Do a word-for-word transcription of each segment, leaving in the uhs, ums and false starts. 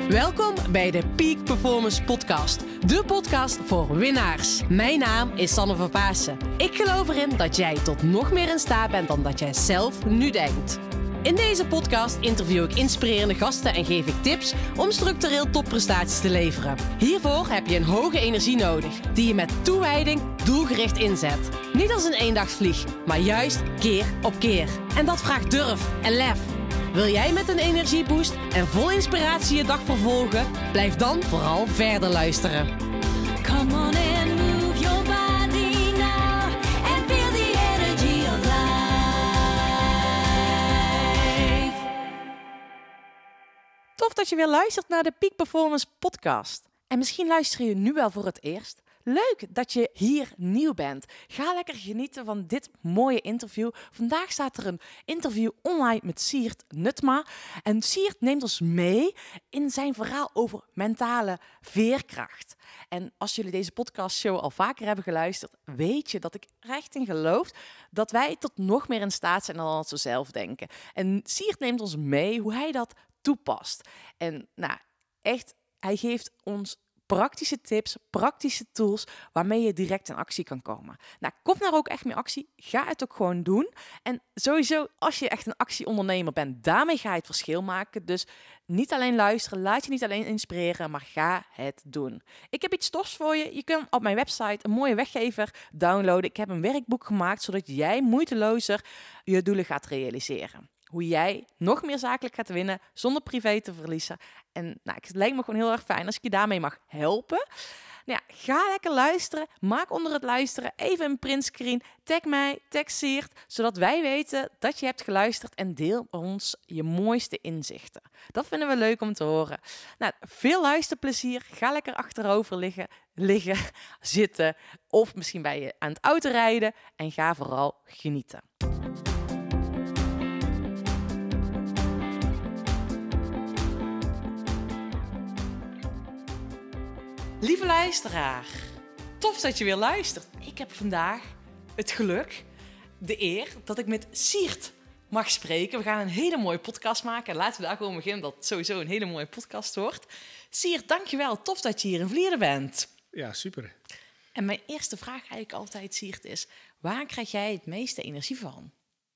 Welkom bij de Peak Performance Podcast. De podcast voor winnaars. Mijn naam is Sanne van Paassen. Ik geloof erin dat jij tot nog meer in staat bent dan dat jij zelf nu denkt. In deze podcast interview ik inspirerende gasten en geef ik tips om structureel topprestaties te leveren. Hiervoor heb je een hoge energie nodig, die je met toewijding doelgericht inzet. Niet als een eendagsvlieg, maar juist keer op keer. En dat vraagt durf en lef. Wil jij met een energieboost en vol inspiratie je dag vervolgen? Blijf dan vooral verder luisteren. Come on and move your body now and feel the energy of life. Tof dat je weer luistert naar de Peak Performance Podcast. En misschien luister je nu wel voor het eerst. Leuk dat je hier nieuw bent. Ga lekker genieten van dit mooie interview. Vandaag staat er een interview online met Siert Nutma. En Siert neemt ons mee in zijn verhaal over mentale veerkracht. En als jullie deze podcastshow al vaker hebben geluisterd, weet je dat ik er echt in geloof dat wij tot nog meer in staat zijn dan we zo zelf denken. En Siert neemt ons mee hoe hij dat toepast. En nou, echt, hij geeft ons praktische tips, praktische tools waarmee je direct in actie kan komen. Nou, kom daar ook echt mee actie. Ga het ook gewoon doen. En sowieso, als je echt een actieondernemer bent, daarmee ga je het verschil maken. Dus niet alleen luisteren, laat je niet alleen inspireren, maar ga het doen. Ik heb iets tofs voor je. Je kunt op mijn website een mooie weggever downloaden. Ik heb een werkboek gemaakt, zodat jij moeitelozer je doelen gaat realiseren. Hoe jij nog meer zakelijk gaat winnen zonder privé te verliezen. En nou, het lijkt me gewoon heel erg fijn als ik je daarmee mag helpen. Nou ja, ga lekker luisteren. Maak onder het luisteren even een printscreen. Tag mij, tag Siert, zodat wij weten dat je hebt geluisterd. En deel ons je mooiste inzichten. Dat vinden we leuk om te horen. Nou, veel luisterplezier. Ga lekker achterover liggen, liggen, zitten. Of misschien ben je aan het autorijden. En ga vooral genieten. Lieve luisteraar, tof dat je weer luistert. Ik heb vandaag het geluk, de eer, dat ik met Siert mag spreken. We gaan een hele mooie podcast maken. En laten we daar gewoon beginnen, dat het sowieso een hele mooie podcast wordt. Siert, dankjewel. Tof dat je hier in Vlieren bent. Ja, super. En mijn eerste vraag eigenlijk altijd, Siert, is: waar krijg jij het meeste energie van?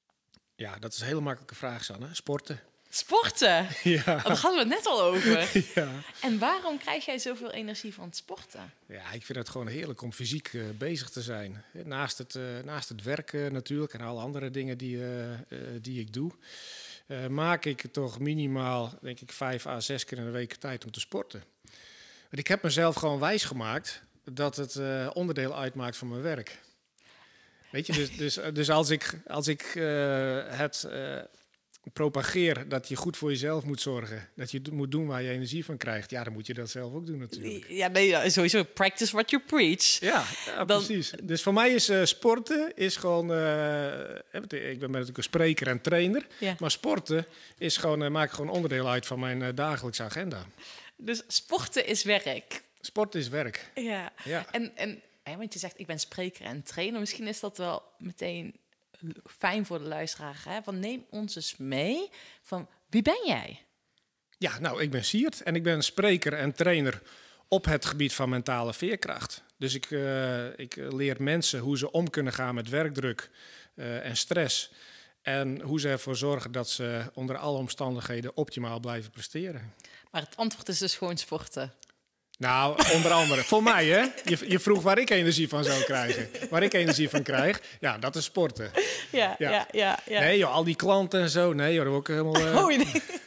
Ja, dat is een hele makkelijke vraag, Sanne. Sporten. Sporten? Ja. Daar hadden we het net al over. Ja. En waarom krijg jij zoveel energie van het sporten? Ja, ik vind het gewoon heerlijk om fysiek uh, bezig te zijn. Naast het, uh, naast het werk uh, natuurlijk en alle andere dingen die, uh, uh, die ik doe, uh, maak ik toch minimaal, denk ik, vijf à zes keer in de week tijd om te sporten. Want ik heb mezelf gewoon wijsgemaakt dat het uh, onderdeel uitmaakt van mijn werk. Weet je, dus, dus, dus als ik, als ik uh, het uh, propageer dat je goed voor jezelf moet zorgen, dat je moet doen waar je energie van krijgt, ja, dan moet je dat zelf ook doen natuurlijk. Ja, nee, sowieso practice what you preach. Ja, ja dan, precies. Dus voor mij is uh, sporten is gewoon, uh, ik ben natuurlijk een spreker en trainer, ja. Maar sporten is gewoon, uh, maakt gewoon onderdeel uit van mijn uh, dagelijkse agenda. Dus sporten is werk. Sport is werk. Ja, ja. En, en hè, want je zegt ik ben spreker en trainer, misschien is dat wel meteen fijn voor de luisteraar. Hè? Van neem ons eens mee van wie ben jij? Ja, nou, ik ben Siert en ik ben spreker en trainer op het gebied van mentale veerkracht. Dus ik, uh, ik leer mensen hoe ze om kunnen gaan met werkdruk uh, en stress. En hoe ze ervoor zorgen dat ze onder alle omstandigheden optimaal blijven presteren. Maar het antwoord is dus gewoon sporten. Nou, onder andere. Voor mij, hè? Je, je vroeg waar ik energie van zou krijgen. Waar ik energie van krijg, ja, dat is sporten. Ja, ja, ja. ja, ja. Nee, joh, al die klanten en zo. Nee, joh, dat ook helemaal... Uh... Oh, nee.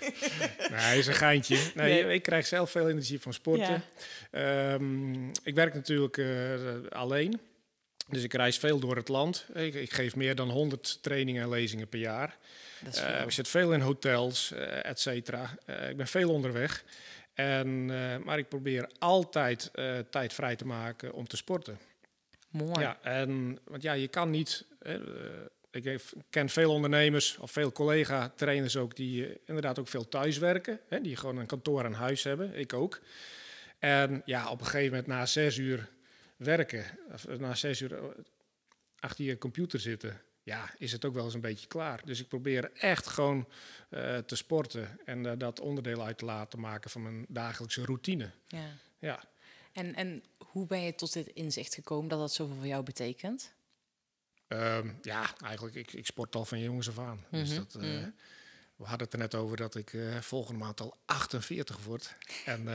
Nee, is een geintje. Nee, nee, ik krijg zelf veel energie van sporten. Ja. Um, ik werk natuurlijk uh, alleen. Dus ik reis veel door het land. Ik, ik geef meer dan honderd trainingen en lezingen per jaar. Uh, ik zit veel in hotels, uh, et cetera. Uh, ik ben veel onderweg. En, uh, maar ik probeer altijd uh, tijd vrij te maken om te sporten. Mooi. Ja, en, want ja, je kan niet... Uh, ik heb, ken veel ondernemers of veel collega-trainers ook... die uh, inderdaad ook veel thuiswerken. Hè, die gewoon een kantoor aan huis hebben. Ik ook. En ja, op een gegeven moment na zes uur werken... of na zes uur achter je computer zitten... ja, is het ook wel eens een beetje klaar. Dus ik probeer echt gewoon uh, te sporten en uh, dat onderdeel uit te laten maken van mijn dagelijkse routine. Ja. Ja. En, en hoe ben je tot dit inzicht gekomen dat dat zoveel voor jou betekent? Um, ja, eigenlijk, ik, ik sport al van jongens af aan. Mm-hmm. Dus dat, uh, mm-hmm. We hadden het er net over dat ik uh, volgende maand al achtenveertig word. En uh,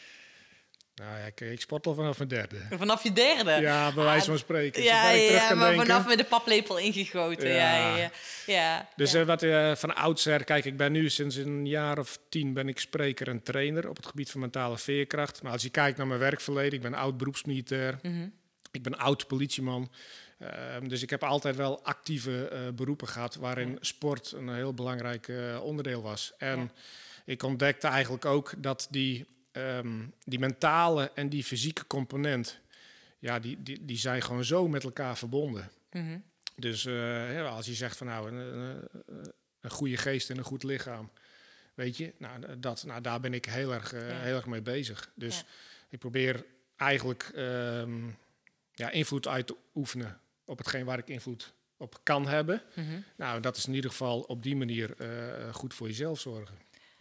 nou ja, ik, ik sport al vanaf mijn derde. Vanaf je derde? Ja, bij wijze van spreken. Ja, ja, ja maar denken. vanaf met de paplepel ingegoten. Ja. Ja, ja, ja. Dus ja. Uh, wat uh, van oudsher, kijk, ik ben nu sinds een jaar of tien ben ik spreker en trainer op het gebied van mentale veerkracht. Maar als je kijkt naar mijn werkverleden, ik ben oud beroepsmilitair, mm-hmm. ik ben oud politieman. Uh, dus ik heb altijd wel actieve uh, beroepen gehad waarin ja. sport een heel belangrijk uh, onderdeel was. En ja. ik ontdekte eigenlijk ook dat die, um, die mentale en die fysieke component, ja, die, die, die zijn gewoon zo met elkaar verbonden. Mm-hmm. Dus uh, ja, als je zegt van nou, een, een, een goede geest en een goed lichaam, weet je, nou, dat, nou daar ben ik heel erg, uh, ja. heel erg mee bezig. Dus ja. ik probeer eigenlijk um, ja, invloed uit te oefenen op hetgeen waar ik invloed op kan hebben. Mm-hmm. Nou, dat is in ieder geval op die manier uh, goed voor jezelf zorgen.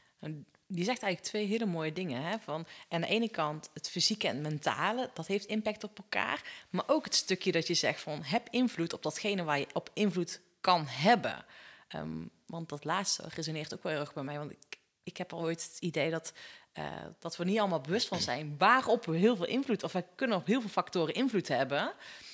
Je zegt eigenlijk twee hele mooie dingen. Hè? Van, aan de ene kant het fysieke en het mentale, dat heeft impact op elkaar. Maar ook het stukje dat je zegt van, heb invloed op datgene waar je op invloed kan hebben. Um, want dat laatste resoneert ook wel heel erg bij mij. Want ik, ik heb ooit het idee dat, uh, dat we niet allemaal bewust van zijn waarop we heel veel invloed, of wij kunnen op heel veel factoren invloed hebben.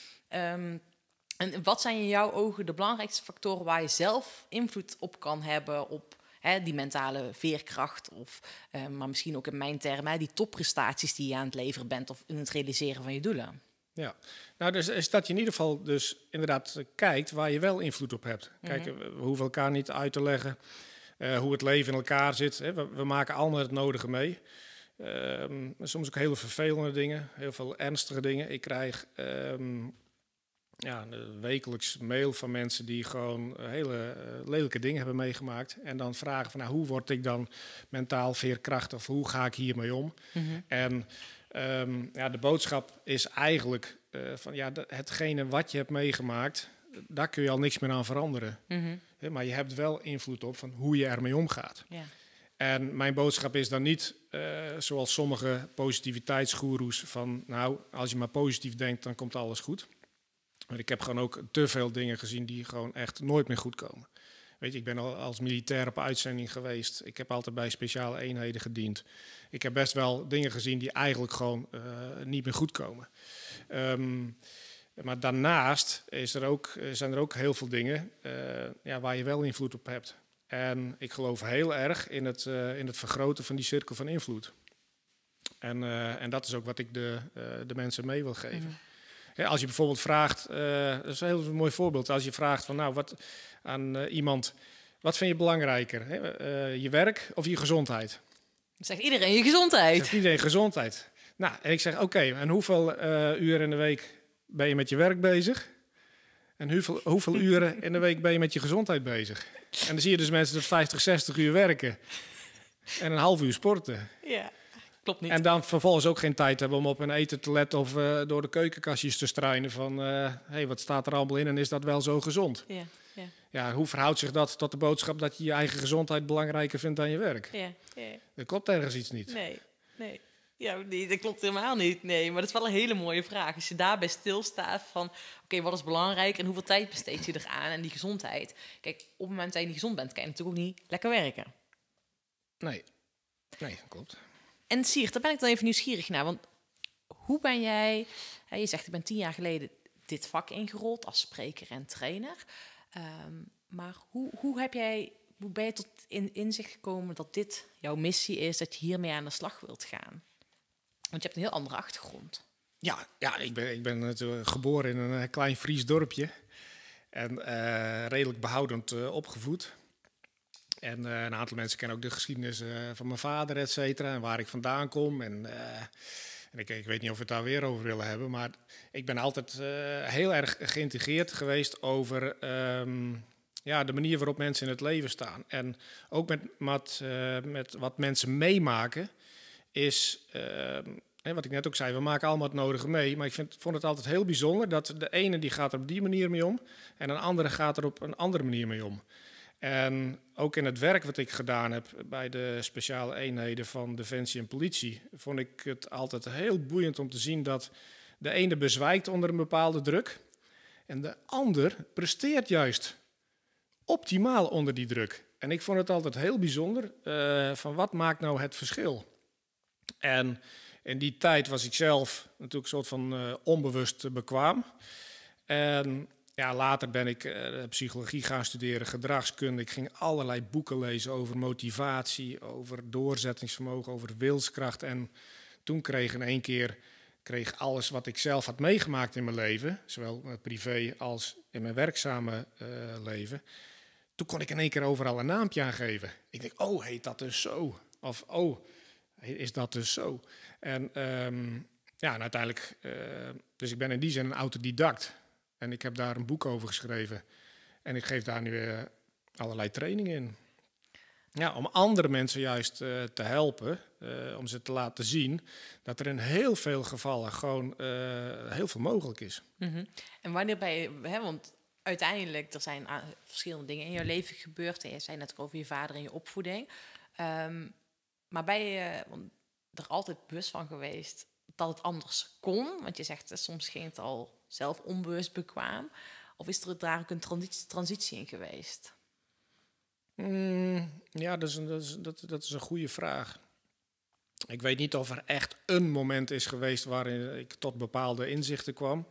Um, En wat zijn in jouw ogen de belangrijkste factoren waar je zelf invloed op kan hebben op hè, die mentale veerkracht of, uh, maar misschien ook in mijn termen, hè, die topprestaties die je aan het leveren bent of in het realiseren van je doelen? Ja, nou dus is dat je in ieder geval dus inderdaad kijkt waar je wel invloed op hebt. Kijk, mm-hmm. we hoeven elkaar niet uit te leggen uh, hoe het leven in elkaar zit. Hè. We, we maken allemaal het nodige mee. Um, soms ook hele vervelende dingen, heel veel ernstige dingen. Ik krijg Um, Ja, wekelijks mail van mensen die gewoon hele uh, lelijke dingen hebben meegemaakt. En dan vragen van nou, hoe word ik dan mentaal veerkrachtig of hoe ga ik hiermee om? Mm-hmm. En um, ja, de boodschap is eigenlijk uh, van ja, de, hetgene wat je hebt meegemaakt, daar kun je al niks meer aan veranderen. Mm-hmm. He, maar je hebt wel invloed op van hoe je ermee omgaat. Yeah. En mijn boodschap is dan niet, uh, zoals sommige positiviteitsgoeroes, van nou, als je maar positief denkt, dan komt alles goed. Maar ik heb gewoon ook te veel dingen gezien die gewoon echt nooit meer goed komen. Weet je, ik ben al als militair op uitzending geweest. Ik heb altijd bij speciale eenheden gediend. Ik heb best wel dingen gezien die eigenlijk gewoon uh, niet meer goed komen. Um, maar daarnaast is er ook, zijn er ook heel veel dingen uh, ja, waar je wel invloed op hebt. En ik geloof heel erg in het, uh, in het vergroten van die cirkel van invloed. En, uh, en dat is ook wat ik de, uh, de mensen mee wil geven. Mm. Ja, als je bijvoorbeeld vraagt, uh, dat is een heel mooi voorbeeld. Als je vraagt van nou, wat aan uh, iemand, wat vind je belangrijker? Hè? Uh, je werk of je gezondheid? Dan zegt iedereen je gezondheid. Zegt iedereen gezondheid. Nou, en ik zeg oké, okay, en hoeveel uh, uren in de week ben je met je werk bezig? En hoeveel, hoeveel uren in de week ben je met je gezondheid bezig? En dan zie je dus mensen dat vijftig, zestig uur werken en een half uur sporten. Ja. Klopt niet. En dan vervolgens ook geen tijd hebben om op hun eten te letten of uh, door de keukenkastjes te struinen van uh, hey, wat staat er allemaal in en is dat wel zo gezond? Ja, ja. Ja, hoe verhoudt zich dat tot de boodschap dat je je eigen gezondheid belangrijker vindt dan je werk? Ja, ja. Dat klopt ergens iets niet. Nee, nee. Ja, nee, dat klopt helemaal niet. Nee, maar dat is wel een hele mooie vraag. Als je daarbij stilstaat van, oké, okay, wat is belangrijk en hoeveel tijd besteed je eraan en die gezondheid. Kijk, op het moment dat je niet gezond bent, kan je natuurlijk ook niet lekker werken. Nee, nee, dat klopt. En Siert, daar ben ik dan even nieuwsgierig naar. Want hoe ben jij... Je zegt, ik ben tien jaar geleden dit vak ingerold als spreker en trainer. Um, maar hoe, hoe, heb jij, hoe ben je tot in, inzicht gekomen dat dit jouw missie is, dat je hiermee aan de slag wilt gaan? Want je hebt een heel andere achtergrond. Ja, ja ik, ben, ik ben natuurlijk geboren in een klein Fries dorpje. En uh, redelijk behoudend uh, opgevoed. En uh, een aantal mensen kennen ook de geschiedenis uh, van mijn vader, et cetera. En waar ik vandaan kom. En, uh, en ik, ik weet niet of we het daar weer over willen hebben. Maar ik ben altijd uh, heel erg geïntegreerd geweest over um, ja, de manier waarop mensen in het leven staan. En ook met, met, uh, met wat mensen meemaken, is uh, hè, wat ik net ook zei, we maken allemaal het nodige mee. Maar ik vind, vond het altijd heel bijzonder dat de ene die gaat er op die manier mee om. En een andere gaat er op een andere manier mee om. En ook in het werk wat ik gedaan heb bij de speciale eenheden van Defensie en Politie, vond ik het altijd heel boeiend om te zien dat de ene bezwijkt onder een bepaalde druk en de ander presteert juist optimaal onder die druk. En ik vond het altijd heel bijzonder uh, van wat maakt nou het verschil. En in die tijd was ik zelf natuurlijk een soort van uh, onbewust bekwaam. En ja, later ben ik uh, psychologie gaan studeren, gedragskunde. Ik ging allerlei boeken lezen over motivatie, over doorzettingsvermogen, over wilskracht. En toen kreeg in één keer kreeg alles wat ik zelf had meegemaakt in mijn leven, zowel privé als in mijn werkzame uh, leven. Toen kon ik in één keer overal een naampje aan geven. Ik denk, oh, heet dat dus zo? Of, oh, is dat dus zo? En um, ja, en uiteindelijk, uh, dus ik ben in die zin een autodidact. En ik heb daar een boek over geschreven. En ik geef daar nu uh, allerlei trainingen in. Ja, om andere mensen juist uh, te helpen, uh, om ze te laten zien dat er in heel veel gevallen gewoon uh, heel veel mogelijk is. Mm-hmm. En wanneer ben je, hè, want uiteindelijk, er zijn uh, verschillende dingen in je leven gebeurd. En je zei net over je vader en je opvoeding. Um, maar ben je uh, er altijd bewust van geweest dat het anders kon? Want je zegt, uh, soms ging het al zelf onbewust bekwaam. Of is er daar ook een transitie, transitie in geweest? Mm, ja, dat is, een, dat, is, dat, dat is een goede vraag. Ik weet niet of er echt een moment is geweest waarin ik tot bepaalde inzichten kwam.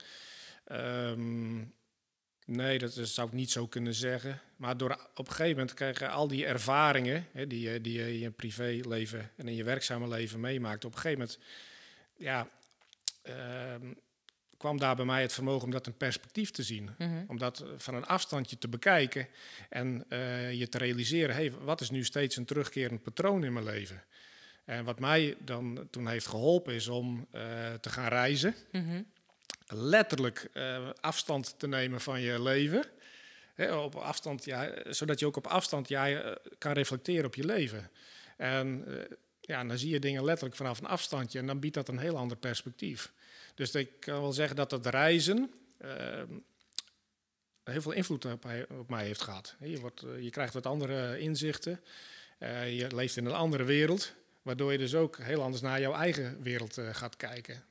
Um, nee, dat is, zou ik niet zo kunnen zeggen. Maar door, op een gegeven moment krijg je al die ervaringen, hè, die, die je in je privéleven en in je werkzame leven meemaakt. Op een gegeven moment ja, um, kwam daar bij mij het vermogen om dat in perspectief te zien. Mm-hmm. Om dat van een afstandje te bekijken en uh, je te realiseren, hey, wat is nu steeds een terugkerend patroon in mijn leven? En wat mij dan toen heeft geholpen is om uh, te gaan reizen. Mm-hmm. Letterlijk uh, afstand te nemen van je leven. He, op afstand, ja, zodat je ook op afstand ja, kan reflecteren op je leven. En uh, ja, dan zie je dingen letterlijk vanaf een afstandje en dan biedt dat een heel ander perspectief. Dus ik kan wel zeggen dat het reizen uh, heel veel invloed op, op mij heeft gehad. Je, wordt, uh, je krijgt wat andere inzichten. Uh, je leeft in een andere wereld, waardoor je dus ook heel anders naar jouw eigen wereld uh, gaat kijken.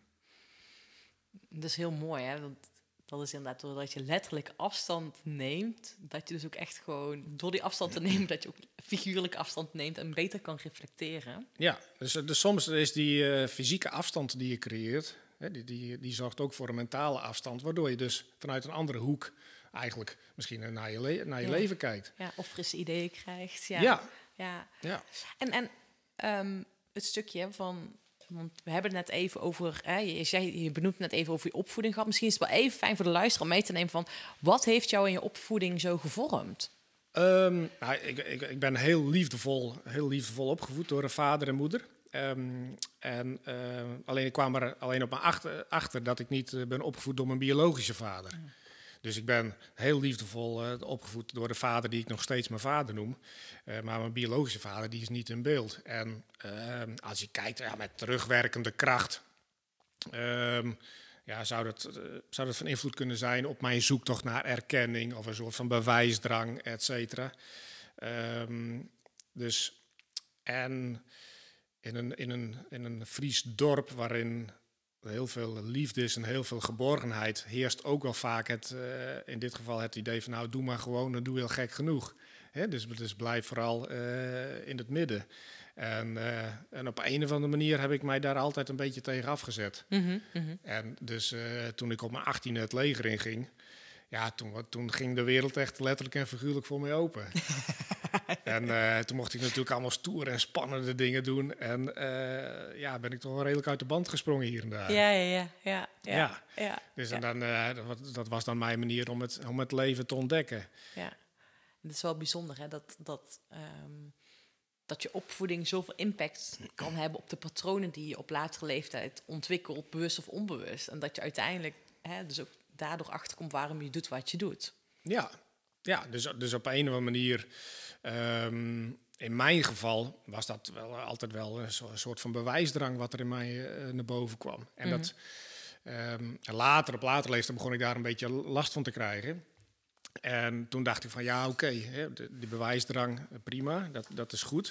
Dat is heel mooi, hè? Want dat is inderdaad doordat je letterlijk afstand neemt, dat je dus ook echt gewoon door die afstand te nemen, dat je ook figuurlijk afstand neemt en beter kan reflecteren. Ja, dus, dus soms is die uh, fysieke afstand die je creëert, hè, die, die, die zorgt ook voor een mentale afstand, waardoor je dus vanuit een andere hoek eigenlijk misschien naar je, le- naar je ja. leven kijkt. Ja, of frisse ideeën krijgt. Ja. Ja. ja. ja. En, en um, het stukje van... Want we hebben het net even over, hè, je, zei, je benoemt net even over je opvoeding gehad. Misschien is het wel even fijn voor de luisteraar om mee te nemen van, wat heeft jou in je opvoeding zo gevormd? Um, nou, ik, ik, ik ben heel liefdevol, heel liefdevol opgevoed door een vader en moeder. Um, en uh, alleen ik kwam er alleen op mijn achter, achter dat ik niet uh, ben opgevoed door mijn biologische vader. Ja. Dus ik ben heel liefdevol uh, opgevoed door de vader die ik nog steeds mijn vader noem. Uh, maar mijn biologische vader die is niet in beeld. En uh, als je kijkt ja, met terugwerkende kracht, uh, ja, zou, dat, uh, zou dat van invloed kunnen zijn op mijn zoektocht naar erkenning of een soort van bewijsdrang, et cetera. Um, dus en in een, in een, in een Fries dorp waarin heel veel liefde is en heel veel geborgenheid, heerst ook wel vaak het, uh, in dit geval het idee van nou, doe maar gewoon, dan doe je heel gek genoeg. Hè? Dus, dus blijf vooral uh, in het midden. En, uh, en op een of andere manier heb ik mij daar altijd een beetje tegen afgezet. Mm-hmm, mm-hmm. En dus uh, toen ik op mijn achttiende het leger inging, ja, toen, toen ging de wereld echt letterlijk en figuurlijk voor mij open. En uh, toen mocht ik natuurlijk allemaal stoere en spannende dingen doen. En uh, ja, ben ik toch wel redelijk uit de band gesprongen hier en daar. Ja, ja, ja. ja, ja, ja. ja dus ja. En dan, uh, dat, dat was dan mijn manier om het, om het leven te ontdekken. Ja, het is wel bijzonder hè, dat, dat, um, dat je opvoeding zoveel impact kan hebben op de patronen die je op latere leeftijd ontwikkelt, bewust of onbewust. En dat je uiteindelijk hè, dus ook daardoor achterkomt waarom je doet wat je doet. Ja, ja dus, dus op een of andere manier um, in mijn geval was dat wel altijd wel een soort van bewijsdrang wat er in mij uh, naar boven kwam. En mm-hmm. dat, um, later, op later leeftijd begon ik daar een beetje last van te krijgen. En toen dacht ik van ja, oké, okay, die bewijsdrang, prima, dat, dat is goed.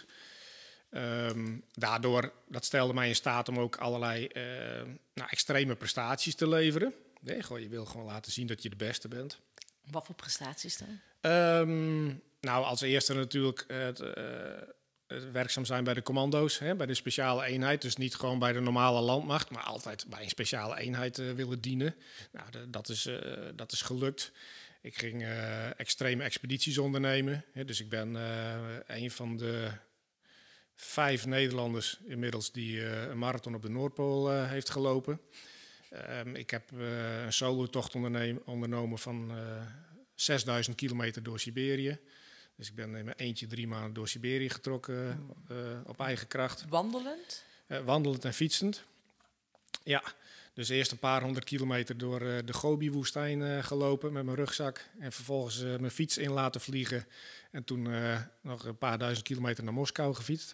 Um, daardoor, dat stelde mij in staat om ook allerlei uh, nou, extreme prestaties te leveren. Nee, gewoon, je wil gewoon laten zien dat je de beste bent. Wat voor prestaties dan? Um, nou, als eerste natuurlijk het, uh, het werkzaam zijn bij de commando's, hè, bij de speciale eenheid. Dus niet gewoon bij de normale landmacht, maar altijd bij een speciale eenheid uh, willen dienen. Nou, de, dat, is, uh, dat is gelukt. Ik ging uh, extreme expedities ondernemen. Hè, dus ik ben uh, een van de vijf Nederlanders inmiddels die uh, een marathon op de Noordpool uh, heeft gelopen. Um, ik heb uh, een solotocht ondernomen van uh, zesduizend kilometer door Siberië. Dus ik ben in mijn eentje drie maanden door Siberië getrokken uh, op eigen kracht. Wandelend? Uh, wandelend en fietsend. Ja, dus eerst een paar honderd kilometer door uh, de Gobi-woestijn uh, gelopen met mijn rugzak. En vervolgens uh, mijn fiets in laten vliegen. En toen uh, nog een paar duizend kilometer naar Moskou gefietst.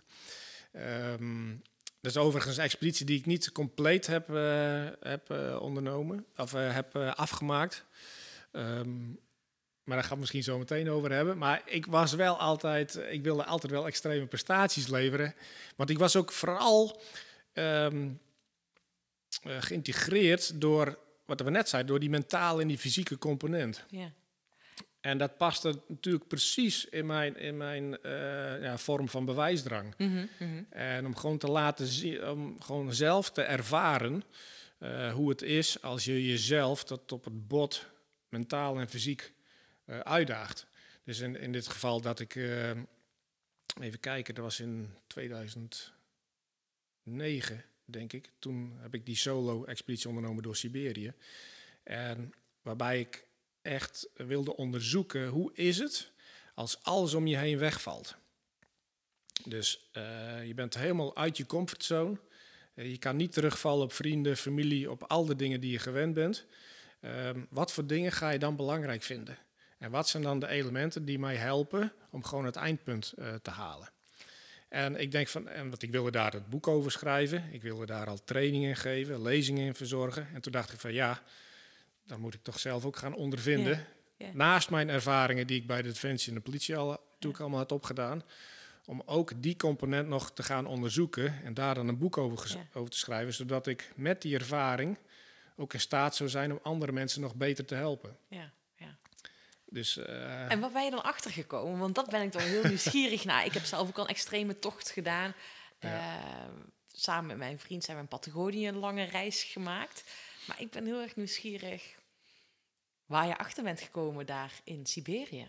Um, dat is overigens een expeditie die ik niet compleet heb, uh, heb uh, ondernomen. Of uh, heb uh, afgemaakt. Um, maar daar gaan we misschien zo meteen over hebben. Maar ik was wel altijd, ik wilde altijd wel extreme prestaties leveren. Want ik was ook vooral um, uh, geïntegreerd door, wat we net zeiden, door die mentale en die fysieke component. Ja. En dat paste natuurlijk precies in mijn, in mijn uh, ja, vorm van bewijsdrang. Mm-hmm, mm-hmm. En om gewoon te laten zien, om gewoon zelf te ervaren uh, hoe het is als je jezelf tot op het bot mentaal en fysiek uh, uitdaagt. Dus in, in dit geval dat ik, uh, even kijken, dat was in tweeduizend negen, denk ik. Toen heb ik die solo-expeditie ondernomen door Siberië. En waarbij ik echt wilde onderzoeken, hoe is het als alles om je heen wegvalt. Dus uh, je bent helemaal uit je comfortzone. Uh, je kan niet terugvallen op vrienden, familie, op al de dingen die je gewend bent. Uh, wat voor dingen ga je dan belangrijk vinden? En wat zijn dan de elementen die mij helpen om gewoon het eindpunt uh, te halen? En ik denk van, en wat ik wilde daar het boek over schrijven. Ik wilde daar al trainingen in geven, lezingen in verzorgen. En toen dacht ik van ja, dan moet ik toch zelf ook gaan ondervinden. Ja, ja. Naast mijn ervaringen die ik bij de Defensie en de politie al natuurlijk ja. allemaal had opgedaan. Om ook die component nog te gaan onderzoeken en daar dan een boek over, ja. over te schrijven. Zodat ik met die ervaring ook in staat zou zijn om andere mensen nog beter te helpen. Ja, ja. Dus, uh, en wat ben je dan achtergekomen? Want dat ben ik dan heel nieuwsgierig naar. Ik heb zelf ook al een extreme tocht gedaan. Ja. Uh, samen met mijn vriend zijn we in Patagonië een lange reis gemaakt. Maar ik ben heel erg nieuwsgierig waar je achter bent gekomen daar in Siberië.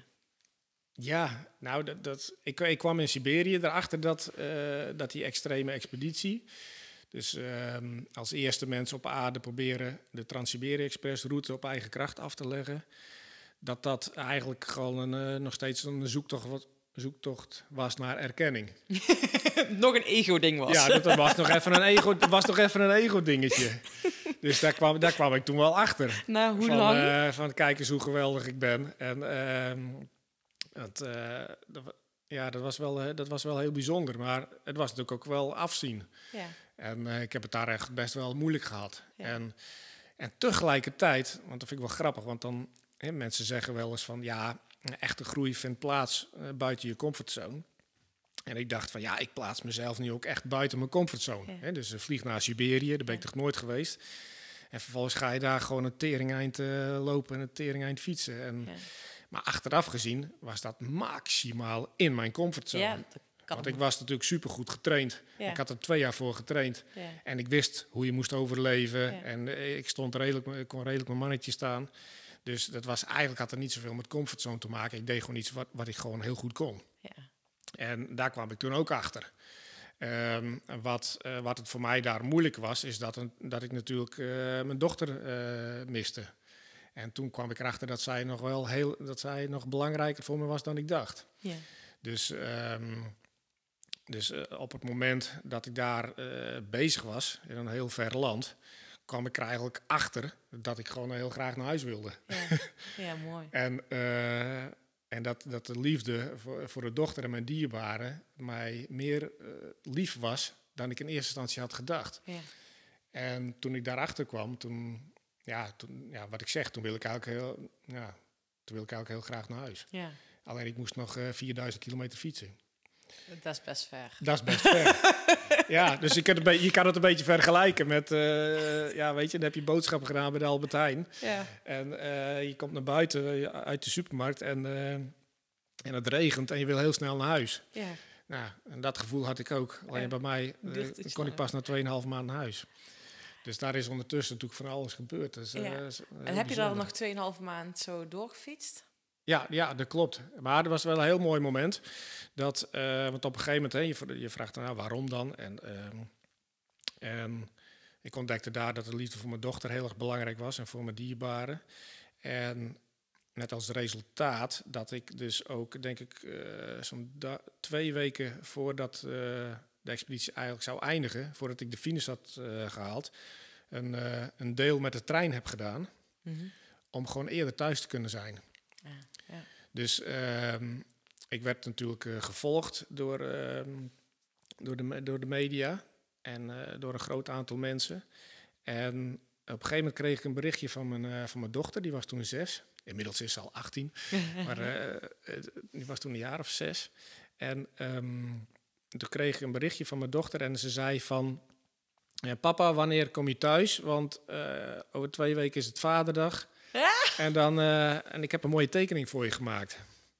Ja, nou, dat, dat, ik, ik kwam in Siberië erachter dat, uh, dat die extreme expeditie. Dus uh, als eerste mensen op aarde proberen de Trans-Siberië-expressroute op eigen kracht af te leggen. Dat dat eigenlijk gewoon een, uh, nog steeds een zoektocht, wat, zoektocht was naar erkenning. Nog een ego-ding was. Ja, dat was nog even een ego, dat was nog even een ego-dingetje. Dus daar kwam, daar kwam ik toen wel achter. Nou, hoe van, lang? Uh, van kijk eens hoe geweldig ik ben. En uh, het, uh, dat, ja, dat was, wel, uh, dat was wel heel bijzonder. Maar het was natuurlijk ook wel afzien. Ja. En uh, ik heb het daar echt best wel moeilijk gehad. Ja. En, en tegelijkertijd, want dat vind ik wel grappig, want dan hè, mensen zeggen wel eens van ja, echte groei vindt plaats uh, buiten je comfortzone. En ik dacht van ja, ik plaats mezelf nu ook echt buiten mijn comfortzone. Ja. Hè, dus uh, vlieg naar Siberië, daar ben ik ja. toch nooit geweest. En vervolgens ga je daar gewoon een teringeind uh, lopen en een teringeind fietsen. En, ja. Maar achteraf gezien was dat maximaal in mijn comfortzone. Ja, want ik was natuurlijk supergoed getraind. Ja. Ik had er twee jaar voor getraind. Ja. En ik wist hoe je moest overleven. Ja. En uh, ik stond redelijk, ik kon redelijk mijn mannetje staan. Dus dat was, eigenlijk had er niet zoveel met comfortzone te maken. Ik deed gewoon iets wat, wat ik gewoon heel goed kon. Ja. En daar kwam ik toen ook achter. Um, wat, uh, wat het voor mij daar moeilijk was, is dat, een, dat ik natuurlijk uh, mijn dochter uh, miste. En toen kwam ik erachter dat zij nog wel heel, dat zij nog belangrijker voor me was dan ik dacht. Ja. Dus, um, dus uh, op het moment dat ik daar uh, bezig was, in een heel ver land, kwam ik er eigenlijk achter dat ik gewoon heel graag naar huis wilde. Ja, ja mooi. en, uh, En dat, dat de liefde voor, voor de dochter en mijn dierbaren mij meer uh, lief was dan ik in eerste instantie had gedacht. Ja. En toen ik daarachter kwam, toen, ja, toen, ja, wat ik zeg, toen wil ik eigenlijk heel, ja, toen wil ik eigenlijk heel graag naar huis. Ja. Alleen ik moest nog uh, vierduizend kilometer fietsen. Dat is best ver. Dat is best ver. Ja, dus je kan, het je kan het een beetje vergelijken met, uh, ja, weet je, dan heb je boodschappen gedaan bij de Albert Heijn. Ja. En uh, je komt naar buiten uit de supermarkt en, uh, en het regent en je wil heel snel naar huis. Ja. Nou, en dat gevoel had ik ook. Alleen ja. bij mij uh, kon ik pas na tweeënhalve maand naar huis. Dus daar is ondertussen natuurlijk van alles gebeurd. Dus, uh, ja. En heb je dan nog tweeënhalve maand zo doorgefietst? Ja, ja, dat klopt. Maar er was wel een heel mooi moment. Dat, uh, want op een gegeven moment, hè, je, je vraagt nou, waarom dan? En, uh, en ik ontdekte daar dat de liefde voor mijn dochter heel erg belangrijk was en voor mijn dierbaren. En net als resultaat dat ik dus ook, denk ik, uh, zo'n da- twee weken voordat uh, de expeditie eigenlijk zou eindigen, voordat ik de finish had uh, gehaald, een, uh, een deel met de trein heb gedaan. Mm-hmm. Om gewoon eerder thuis te kunnen zijn. Ja, ja. Dus uh, ik werd natuurlijk uh, gevolgd door, uh, door, de, door de media en uh, door een groot aantal mensen. En op een gegeven moment kreeg ik een berichtje van mijn, uh, van mijn dochter, die was toen zes. Inmiddels is ze al achttien, maar uh, die was toen een jaar of zes. En um, toen kreeg ik een berichtje van mijn dochter en ze zei van... Ja, papa, wanneer kom je thuis? Want uh, over twee weken is het vaderdag. En, dan, uh, en ik heb een mooie tekening voor je gemaakt.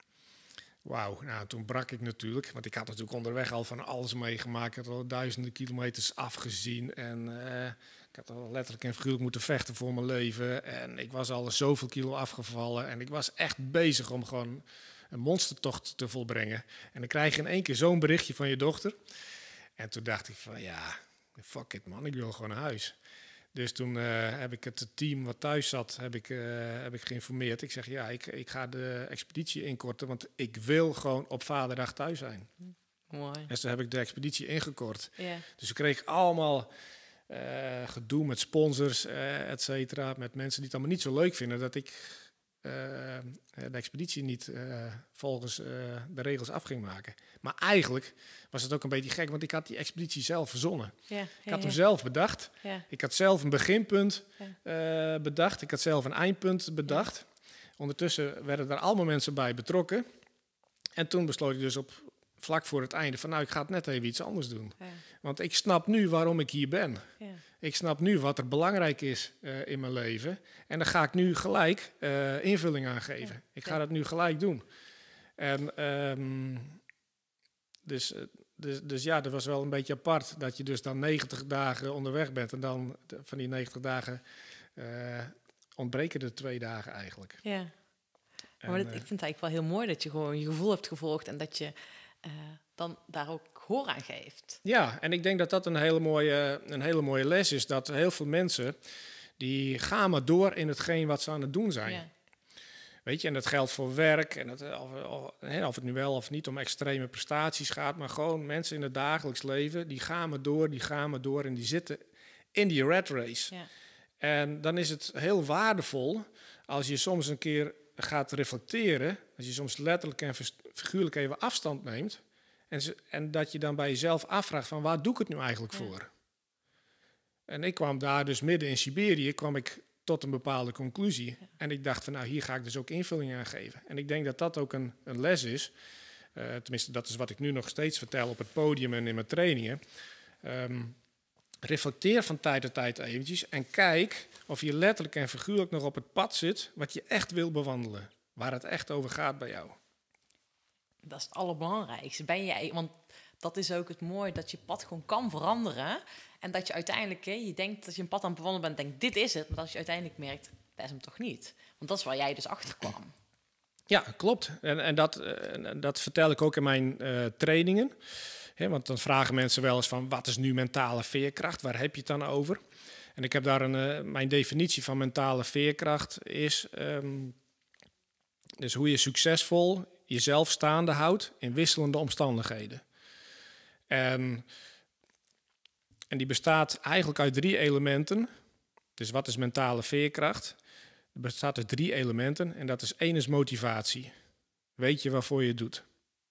Wauw, nou toen brak ik natuurlijk. Want ik had natuurlijk onderweg al van alles meegemaakt. Ik had al duizenden kilometers afgezien. En uh, ik had al letterlijk en figuurlijk moeten vechten voor mijn leven. En ik was al zoveel kilo afgevallen. En ik was echt bezig om gewoon een monstertocht te volbrengen. En dan krijg je in één keer zo'n berichtje van je dochter. En toen dacht ik van ja, fuck it man, ik wil gewoon naar huis. Dus toen uh, heb ik het team wat thuis zat, heb ik, uh, heb ik geïnformeerd. Ik zeg, ja, ik, ik ga de expeditie inkorten, want ik wil gewoon op vaderdag thuis zijn. Mooi. En toen heb ik de expeditie ingekort. Yeah. Dus ik kreeg allemaal uh, gedoe met sponsors, uh, et cetera. Met mensen die het allemaal niet zo leuk vinden dat ik uh, de expeditie niet uh, volgens uh, de regels af ging maken. Maar eigenlijk was het ook een beetje gek, want ik had die expeditie zelf verzonnen. Ja, ja, ik had hem ja. zelf bedacht. Ja. Ik had zelf een beginpunt ja. uh, bedacht. Ik had zelf een eindpunt bedacht. Ja. Ondertussen werden er allemaal mensen bij betrokken. En toen besloot ik dus op vlak voor het einde van... nou, ik ga het net even iets anders doen. Ja. Want ik snap nu waarom ik hier ben. Ja. Ik snap nu wat er belangrijk is uh, in mijn leven. En dan ga ik nu gelijk uh, invulling aan geven. Ja. Ik ga ja. dat nu gelijk doen. En... Um, Dus, dus, dus ja, dat was wel een beetje apart dat je dus dan negentig dagen onderweg bent. En dan van die negentig dagen uh, ontbreken er twee dagen eigenlijk. Ja, en, maar dat, uh, ik vind het eigenlijk wel heel mooi dat je gewoon je gevoel hebt gevolgd en dat je uh, dan daar ook gehoor aan geeft. Ja, en ik denk dat dat een hele mooie, een hele mooie les is. Dat heel veel mensen, die gaan maar door in hetgeen wat ze aan het doen zijn. Ja. Weet je, en dat geldt voor werk, en dat, of, of, of het nu wel of niet om extreme prestaties gaat, maar gewoon mensen in het dagelijks leven, die gaan maar door, die gaan maar door en die zitten in die rat race. Ja. En dan is het heel waardevol als je soms een keer gaat reflecteren, als je soms letterlijk en figuurlijk even afstand neemt, en, en dat je dan bij jezelf afvraagt van waar doe ik het nu eigenlijk ja. voor? En ik kwam daar dus midden in Siberië, kwam ik tot een bepaalde conclusie. Ja. En ik dacht van, nou, hier ga ik dus ook invulling aan geven. En ik denk dat dat ook een, een les is. Uh, tenminste, dat is wat ik nu nog steeds vertel op het podium en in mijn trainingen. Um, reflecteer van tijd tot tijd eventjes en kijk of je letterlijk en figuurlijk nog op het pad zit wat je echt wil bewandelen. Waar het echt over gaat bij jou. Dat is het allerbelangrijkste. Ben jij, want dat is ook het mooie, dat je pad gewoon kan veranderen. En dat je uiteindelijk, hè, je denkt dat je een pad aan het bewandelen bent, denkt dit is het. Maar als je uiteindelijk merkt, dat is hem toch niet. Want dat is waar jij dus achter kwam. Ja, klopt. En, en, dat, en dat vertel ik ook in mijn uh, trainingen. He, want dan vragen mensen wel eens van, wat is nu mentale veerkracht? Waar heb je het dan over? En ik heb daar een, uh, mijn definitie van mentale veerkracht is... Um, dus hoe je succesvol jezelf staande houdt in wisselende omstandigheden. En, en die bestaat eigenlijk uit drie elementen. Dus wat is mentale veerkracht? Het bestaat uit drie elementen en dat is één is motivatie. Weet je waarvoor je het doet?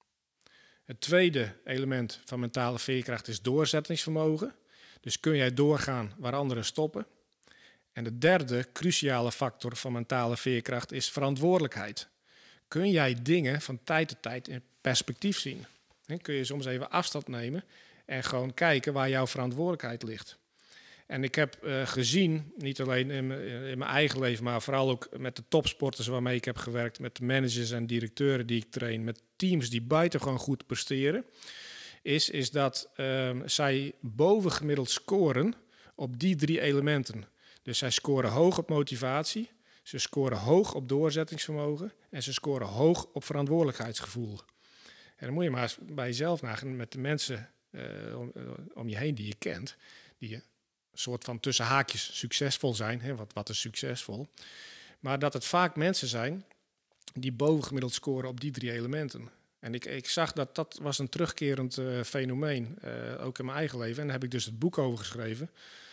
Het tweede element van mentale veerkracht is doorzettingsvermogen. Dus kun jij doorgaan waar anderen stoppen? En de derde cruciale factor van mentale veerkracht is verantwoordelijkheid. Kun jij dingen van tijd tot tijd in perspectief zien? En kun je soms even afstand nemen en gewoon kijken waar jouw verantwoordelijkheid ligt? En ik heb uh, gezien, niet alleen in, in mijn eigen leven, maar vooral ook met de topsporters waarmee ik heb gewerkt, met de managers en directeuren die ik train, met teams die buitengewoon goed presteren, is, is dat uh, zij bovengemiddeld scoren op die drie elementen. Dus zij scoren hoog op motivatie, ze scoren hoog op doorzettingsvermogen en ze scoren hoog op verantwoordelijkheidsgevoel. En dan moet je maar eens bij jezelf nagaan met de mensen uh, om, uh, om je heen die je kent, die een soort van tussen haakjes succesvol zijn. Hè, wat, wat is succesvol? Maar dat het vaak mensen zijn die bovengemiddeld scoren op die drie elementen. En ik, ik zag dat dat was een terugkerend uh, fenomeen, uh, ook in mijn eigen leven. En daar heb ik dus het boek over geschreven.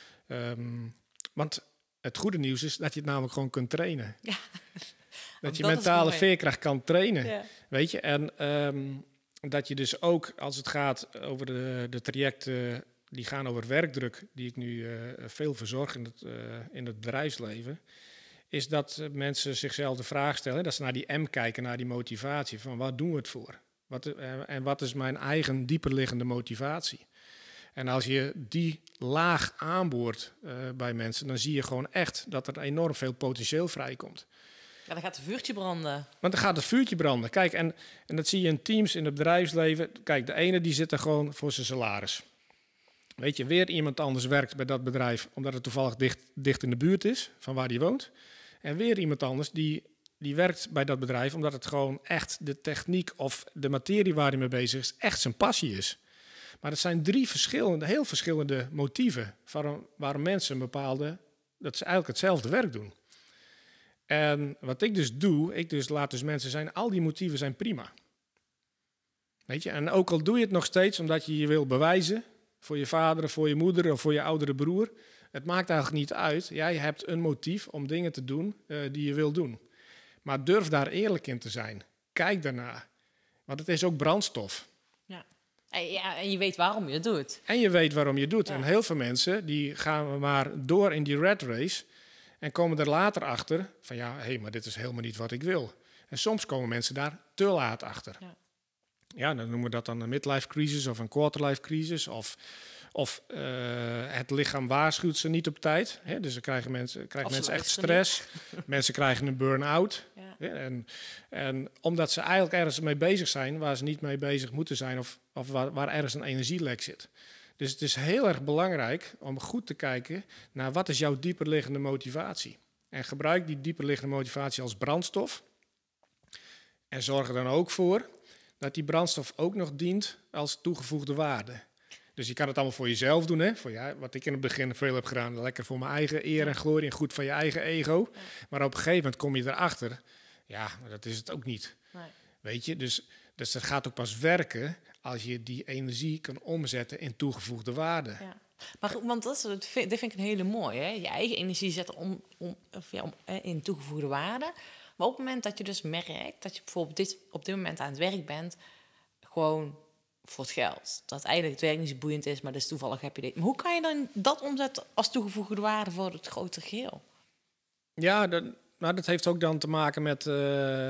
Um, want het goede nieuws is dat je het namelijk gewoon kunt trainen. Ja. Dat je dat mentale veerkracht kan trainen. Ja. Weet je, en um, dat je dus ook, als het gaat over de, de trajecten die gaan over werkdruk, die ik nu uh, veel verzorg in het, uh, in het bedrijfsleven, is dat uh, mensen zichzelf de vraag stellen, dat ze naar die M kijken, naar die motivatie, van wat doen we het voor? Wat, uh, en wat is mijn eigen dieperliggende motivatie? En als je die laag aanboort uh, bij mensen, dan zie je gewoon echt dat er enorm veel potentieel vrijkomt. Ja, dan gaat het vuurtje branden. Want dan gaat het vuurtje branden. Kijk, en, en dat zie je in teams, in het bedrijfsleven. Kijk, de ene die zit er gewoon voor zijn salaris. Weet je, weer iemand anders werkt bij dat bedrijf, omdat het toevallig dicht, dicht in de buurt is van waar die woont. En weer iemand anders die, die werkt bij dat bedrijf, omdat het gewoon echt de techniek of de materie waar hij mee bezig is, echt zijn passie is. Maar het zijn drie verschillende, heel verschillende motieven waarom, waarom mensen een bepaalde, dat ze eigenlijk hetzelfde werk doen. En wat ik dus doe, ik dus laat dus mensen zijn, al die motieven zijn prima. Weet je, en ook al doe je het nog steeds omdat je je wil bewijzen, voor je vader, voor je moeder of voor je oudere broer, het maakt eigenlijk niet uit. Jij hebt een motief om dingen te doen uh, die je wil doen. Maar durf daar eerlijk in te zijn. Kijk daarna. Want het is ook brandstof. Ja. Ja, en je weet waarom je het doet. En je weet waarom je het doet. Ja. En heel veel mensen die gaan maar door in die rat race en komen er later achter van ja, hé, hey, maar dit is helemaal niet wat ik wil. En soms komen mensen daar te laat achter. Ja, ja dan noemen we dat dan een midlife crisis of een quarterlife crisis. Of, of uh, het lichaam waarschuwt ze niet op tijd. Hè? Dus dan krijgen mensen, krijgen mensen echt stress. Mensen krijgen een burn-out. Ja. Ja, en, en omdat ze eigenlijk ergens mee bezig zijn waar ze niet mee bezig moeten zijn. Of, of waar, waar ergens een energielek zit. Dus het is heel erg belangrijk om goed te kijken naar wat is jouw dieperliggende motivatie. En gebruik die dieperliggende motivatie als brandstof. En zorg er dan ook voor dat die brandstof ook nog dient als toegevoegde waarde. Dus je kan het allemaal voor jezelf doen. Hè? Voor, ja, wat ik in het begin veel heb gedaan. Lekker voor mijn eigen eer en glorie en goed van je eigen ego. Ja. Maar op een gegeven moment kom je erachter. Ja, dat is het ook niet. Nee. Weet je, dus, dus dat gaat ook pas werken als je die energie kan omzetten in toegevoegde waarde. Ja. Maar want dat, is, dat vind ik een hele mooie. Hè? Je eigen energie zetten om, om, of ja, om, in toegevoegde waarde. Maar op het moment dat je dus merkt dat je bijvoorbeeld dit, op dit moment aan het werk bent, gewoon voor het geld. Dat eigenlijk het werk niet zo boeiend is, maar dus toevallig heb je dit. Maar hoe kan je dan dat omzetten als toegevoegde waarde voor het grotere geheel? Ja, dat, nou, dat heeft ook dan te maken met, uh,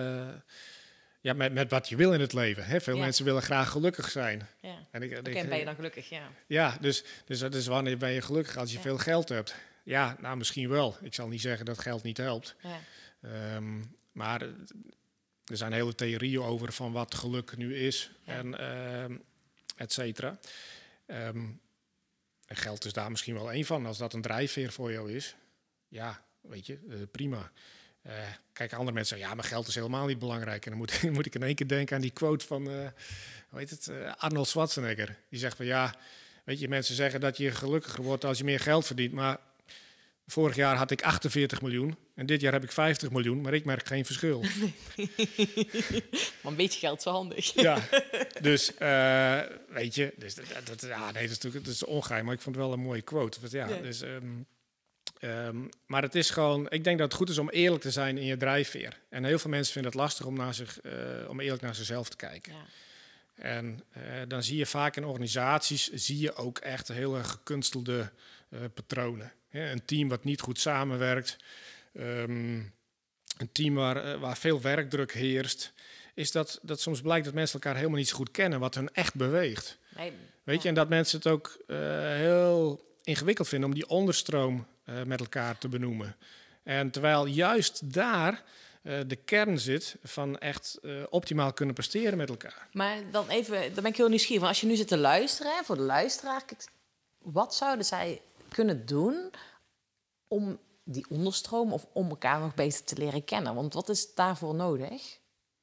ja, met, met wat je wil in het leven. Hè? Veel ja. mensen willen graag gelukkig zijn. Ja. En ik, Oké, ik, ben je dan gelukkig, ja. Ja, dus, dus, dus wanneer ben je gelukkig als je ja. veel geld hebt? Ja, nou misschien wel. Ik zal niet zeggen dat geld niet helpt. Ja. Um, maar er zijn hele theorieën over van wat geluk nu is, ja. en uh, et cetera. Um, en geld is daar misschien wel één van. Als dat een drijfveer voor jou is, ja, weet je, uh, prima. Uh, kijk, andere mensen zeggen, ja, maar geld is helemaal niet belangrijk. En dan moet, moet ik in één keer denken aan die quote van, uh, hoe heet het, uh, Arnold Schwarzenegger. Die zegt van, ja, weet je, mensen zeggen dat je gelukkiger wordt als je meer geld verdient, maar vorig jaar had ik achtenveertig miljoen en dit jaar heb ik vijftig miljoen, maar ik merk geen verschil. Maar een beetje geld is wel handig. Ja, dus uh, weet je, dus dat, dat, ja, nee, dat is natuurlijk dat is ongeheim, maar ik vond het wel een mooie quote. Ja, ja. Dus, um, Um, maar het is gewoon, ik denk dat het goed is om eerlijk te zijn in je drijfveer. En heel veel mensen vinden het lastig om, naar zich, uh, om eerlijk naar zichzelf te kijken. Ja. En uh, dan zie je vaak in organisaties, zie je ook echt hele gekunstelde uh, patronen. Ja, een team wat niet goed samenwerkt, um, een team waar, uh, waar veel werkdruk heerst, is dat, dat soms blijkt dat mensen elkaar helemaal niet zo goed kennen, wat hun echt beweegt. Nee. Weet ja. je, en dat mensen het ook uh, heel ingewikkeld vinden om die onderstroom uh, met elkaar te benoemen. En terwijl juist daar uh, de kern zit van echt uh, optimaal kunnen presteren met elkaar. Maar dan even, dan ben ik heel nieuwsgierig. Want als je nu zit te luisteren, hè, voor de luisteraar, wat zouden zij kunnen doen om die onderstroom of om elkaar nog beter te leren kennen? Want wat is daarvoor nodig?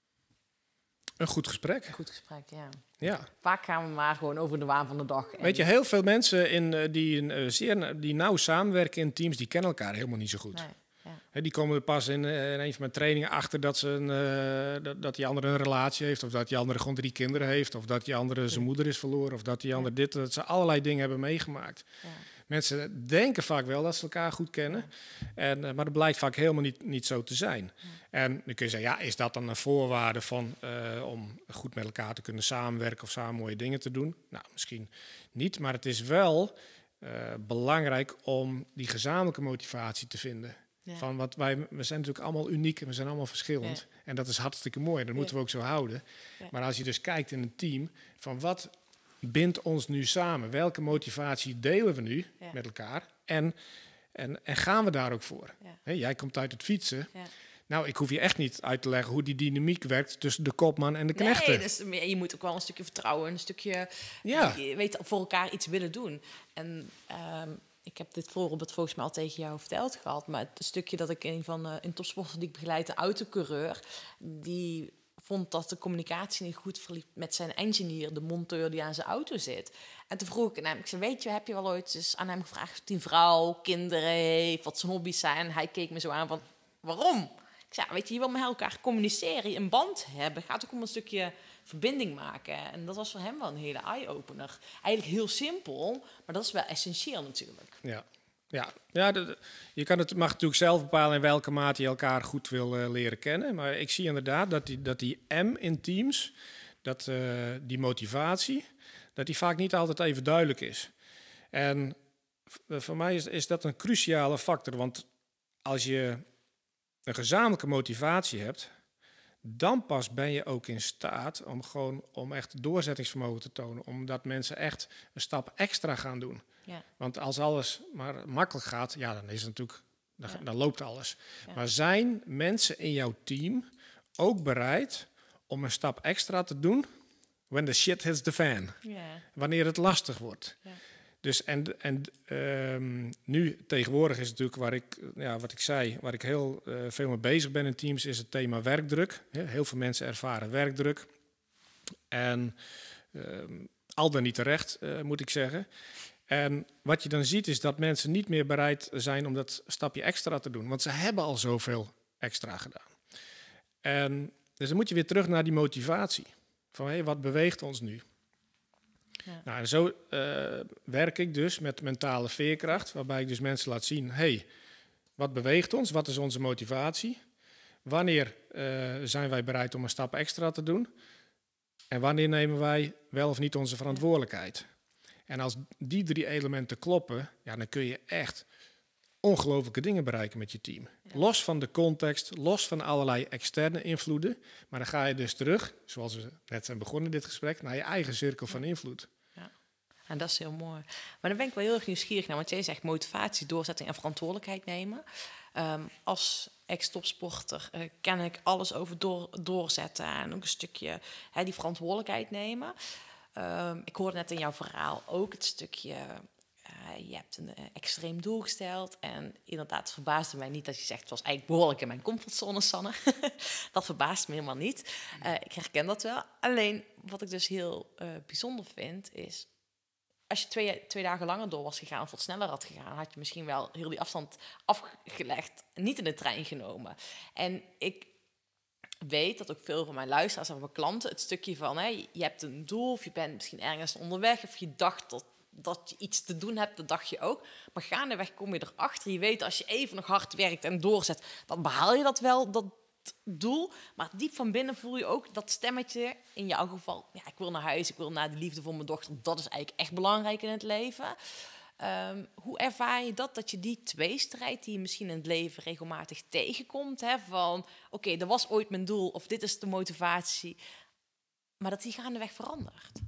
Een goed gesprek. Een goed gesprek, ja. Ja. Vaak gaan we maar gewoon over de waan van de dag. En weet je, heel veel mensen in, uh, die, uh, zeer, die nauw samenwerken in teams, die kennen elkaar helemaal niet zo goed. Nee, ja. He, die komen er pas in, uh, in een van mijn trainingen achter dat, ze een, uh, dat, dat die andere een relatie heeft, of dat die andere gewoon drie kinderen heeft, of dat die andere zijn moeder is verloren, of dat die andere ja. dit, dat ze allerlei dingen hebben meegemaakt. Ja. Mensen denken vaak wel dat ze elkaar goed kennen, ja. en, uh, maar dat blijkt vaak helemaal niet, niet zo te zijn. Ja. En dan kun je zeggen, ja, is dat dan een voorwaarde van, uh, om goed met elkaar te kunnen samenwerken of samen mooie dingen te doen? Nou, misschien niet, maar het is wel uh, belangrijk om die gezamenlijke motivatie te vinden. Ja. Van wat wij, we zijn natuurlijk allemaal uniek en we zijn allemaal verschillend. Ja. En dat is hartstikke mooi, dat moeten ja. we ook zo houden. Ja. Maar als je dus kijkt in een team, van wat bindt ons nu samen? Welke motivatie delen we nu ja. met elkaar? En, en, en gaan we daar ook voor? Ja. He, jij komt uit het fietsen. Ja. Nou, ik hoef je echt niet uit te leggen hoe die dynamiek werkt tussen de kopman en de knechten. Nee, dus je moet ook wel een stukje vertrouwen, een stukje ja. weet, voor elkaar iets willen doen. En um, ik heb dit voorbeeld volgens mij al tegen jou verteld gehad, maar het stukje dat ik een van uh, een topsporter die ik begeleid, een autocoureur, die vond dat de communicatie niet goed verliep met zijn engineer, de monteur die aan zijn auto zit. En toen vroeg ik hem, ik zei, weet je, heb je wel ooit eens aan hem gevraagd of hij een vrouw, kinderen heeft, wat zijn hobby's zijn? En hij keek me zo aan van, waarom? Ik zei, weet je, je wil met elkaar communiceren, een band hebben, gaat ook om een stukje verbinding maken. En dat was voor hem wel een hele eye-opener. Eigenlijk heel simpel, maar dat is wel essentieel natuurlijk. Ja. Ja, ja de, de, je kan het, mag natuurlijk zelf bepalen in welke mate je elkaar goed wil uh, leren kennen. Maar ik zie inderdaad dat die, dat die M in teams, dat uh, die motivatie, dat die vaak niet altijd even duidelijk is. En uh, voor mij is, is dat een cruciale factor. Want als je een gezamenlijke motivatie hebt, dan pas ben je ook in staat om gewoon om echt doorzettingsvermogen te tonen. Omdat mensen echt een stap extra gaan doen. Ja. Want als alles maar makkelijk gaat, ja, dan is het natuurlijk, dan, ja. dan loopt alles. Ja. Maar zijn mensen in jouw team ook bereid om een stap extra te doen when the shit hits the fan? Ja. Wanneer het lastig wordt. Ja. Dus en, en um, nu tegenwoordig is het natuurlijk waar ik, ja, wat ik zei, waar ik heel uh, veel mee bezig ben in teams, is het thema werkdruk. Ja, heel veel mensen ervaren werkdruk. En um, al dan niet terecht, uh, moet ik zeggen. En wat je dan ziet is dat mensen niet meer bereid zijn om dat stapje extra te doen. Want ze hebben al zoveel extra gedaan. En dus dan moet je weer terug naar die motivatie. Van hé, hey, wat beweegt ons nu? Ja. Nou, en zo uh, werk ik dus met mentale veerkracht. Waarbij ik dus mensen laat zien, hé, hey, wat beweegt ons? Wat is onze motivatie? Wanneer uh, zijn wij bereid om een stap extra te doen? En wanneer nemen wij wel of niet onze verantwoordelijkheid? En als die drie elementen kloppen, ja, dan kun je echt ongelooflijke dingen bereiken met je team. Ja. Los van de context, los van allerlei externe invloeden. Maar dan ga je dus terug, zoals we net zijn begonnen in dit gesprek, naar je eigen cirkel van invloed. Ja. En dat is heel mooi. Maar dan ben ik wel heel erg nieuwsgierig naar, want jij zegt motivatie, doorzetting en verantwoordelijkheid nemen. Um, als ex-topsporter uh, ken ik alles over door, doorzetten en ook een stukje hè, die verantwoordelijkheid nemen. Um, ik hoorde net in jouw verhaal ook het stukje, uh, je hebt een uh, extreem doel gesteld. En inderdaad, het verbaasde mij niet dat je zegt, het was eigenlijk behoorlijk in mijn comfortzone, Sanne. Dat verbaast me helemaal niet. Uh, ik herken dat wel. Alleen, wat ik dus heel uh, bijzonder vind, is, als je twee, twee dagen langer door was gegaan of wat sneller had gegaan, had je misschien wel heel die afstand afgelegd en niet in de trein genomen. En ik weet dat ook veel van mijn luisteraars en mijn klanten het stukje van, hè, je hebt een doel of je bent misschien ergens onderweg of je dacht dat dat je iets te doen hebt, dat dacht je ook. Maar gaandeweg kom je erachter. Je weet, als je even nog hard werkt en doorzet, dan behaal je dat wel, dat doel. Maar diep van binnen voel je ook dat stemmetje, in jouw geval, ja, ik wil naar huis, ik wil naar de liefde voor mijn dochter. Dat is eigenlijk echt belangrijk in het leven. Um, hoe ervaar je dat, dat je die tweestrijd die je misschien in het leven regelmatig tegenkomt, hè, van oké, okay, dat was ooit mijn doel of dit is de motivatie, maar dat die gaandeweg verandert?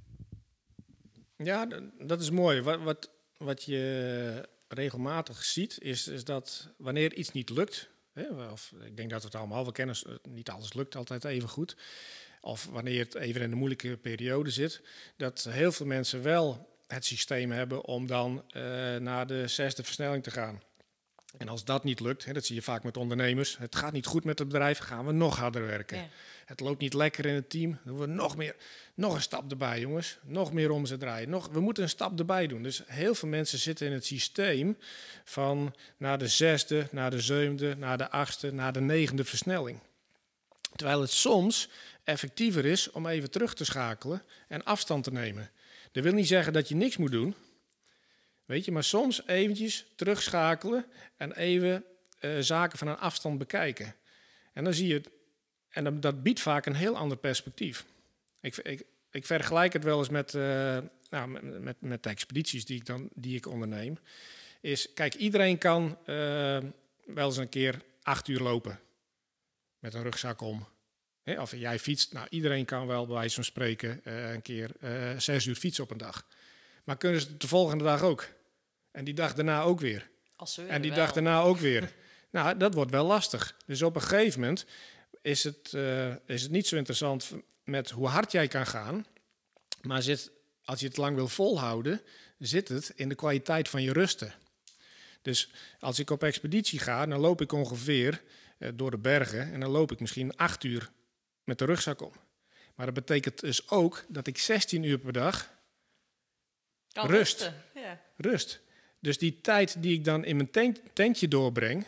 Ja, dat is mooi. Wat, wat, wat je regelmatig ziet, is, is dat wanneer iets niet lukt, hè, of ik denk dat we het allemaal wel kennen, niet alles lukt altijd even goed, of wanneer het even in een moeilijke periode zit, dat heel veel mensen wel het systeem hebben om dan uh, naar de zesde versnelling te gaan. En als dat niet lukt, hè, dat zie je vaak met ondernemers, het gaat niet goed met het bedrijf, gaan we nog harder werken. Ja. Het loopt niet lekker in het team, dan doen we nog meer, nog een stap erbij, jongens. Nog meer omzet draaien. Nog, we moeten een stap erbij doen. Dus heel veel mensen zitten in het systeem van naar de zesde, naar de zevende, naar de achtste, naar de negende versnelling. Terwijl het soms effectiever is om even terug te schakelen en afstand te nemen. Dat wil niet zeggen dat je niks moet doen, weet je, maar soms eventjes terugschakelen en even uh, zaken van een afstand bekijken. En dan zie je het, en dat, dat biedt vaak een heel ander perspectief. Ik, ik, ik vergelijk het wel eens met, uh, nou, met, met, met de expedities die ik, dan, die ik onderneem. Is, kijk, iedereen kan uh, wel eens een keer acht uur lopen met een rugzak om. He, of jij fietst, nou iedereen kan wel bij wijze van spreken uh, een keer uh, zes uur fietsen op een dag. Maar kunnen ze de volgende dag ook? En die dag daarna ook weer. Als ze en die wel. dag daarna ook weer. Nou, dat wordt wel lastig. Dus op een gegeven moment is het, uh, is het niet zo interessant met hoe hard jij kan gaan. Maar zit, als je het lang wil volhouden, zit het in de kwaliteit van je rusten. Dus als ik op expeditie ga, dan loop ik ongeveer uh, door de bergen. En dan loop ik misschien acht uur met de rugzak om. Maar dat betekent dus ook dat ik zestien uur per dag kan rust. Ja. Rust. Dus die tijd die ik dan in mijn tent, tentje doorbreng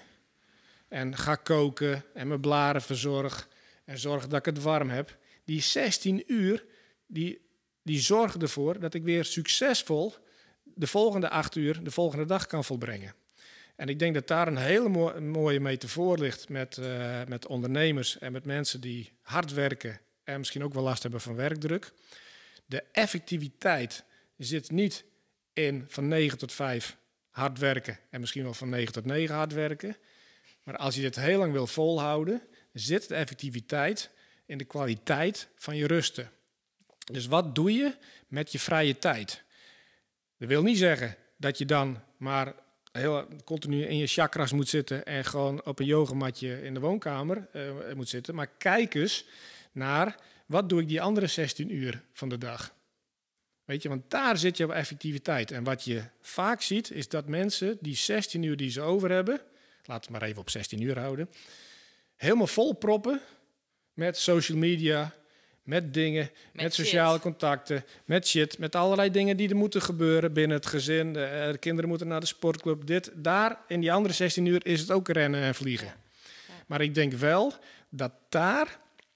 en ga koken en mijn blaren verzorg en zorg dat ik het warm heb, die zestien uur, die, die zorgen ervoor dat ik weer succesvol de volgende acht uur, de volgende dag kan volbrengen. En ik denk dat daar een hele mo- mooie metafoor ligt met, uh, met ondernemers en met mensen die hard werken en misschien ook wel last hebben van werkdruk. De effectiviteit zit niet in van negen tot vijf hard werken en misschien wel van negen tot negen hard werken. Maar als je dit heel lang wil volhouden, zit de effectiviteit in de kwaliteit van je rusten. Dus wat doe je met je vrije tijd? Dat wil niet zeggen dat je dan maar heel continu in je chakras moet zitten en gewoon op een yogamatje in de woonkamer uh, moet zitten. Maar kijk eens naar, wat doe ik die andere zestien uur van de dag? Weet je, want daar zit jouw effectiviteit. En wat je vaak ziet, is dat mensen die zestien uur die ze over hebben, laten we maar even op zestien uur houden, helemaal vol proppen met social media, met dingen, met, met sociale shit. contacten, met shit, met allerlei dingen die er moeten gebeuren binnen het gezin. De, de kinderen moeten naar de sportclub. Dit, daar, in die andere zestien uur is het ook rennen en vliegen. Ja. Ja. Maar ik denk wel dat daar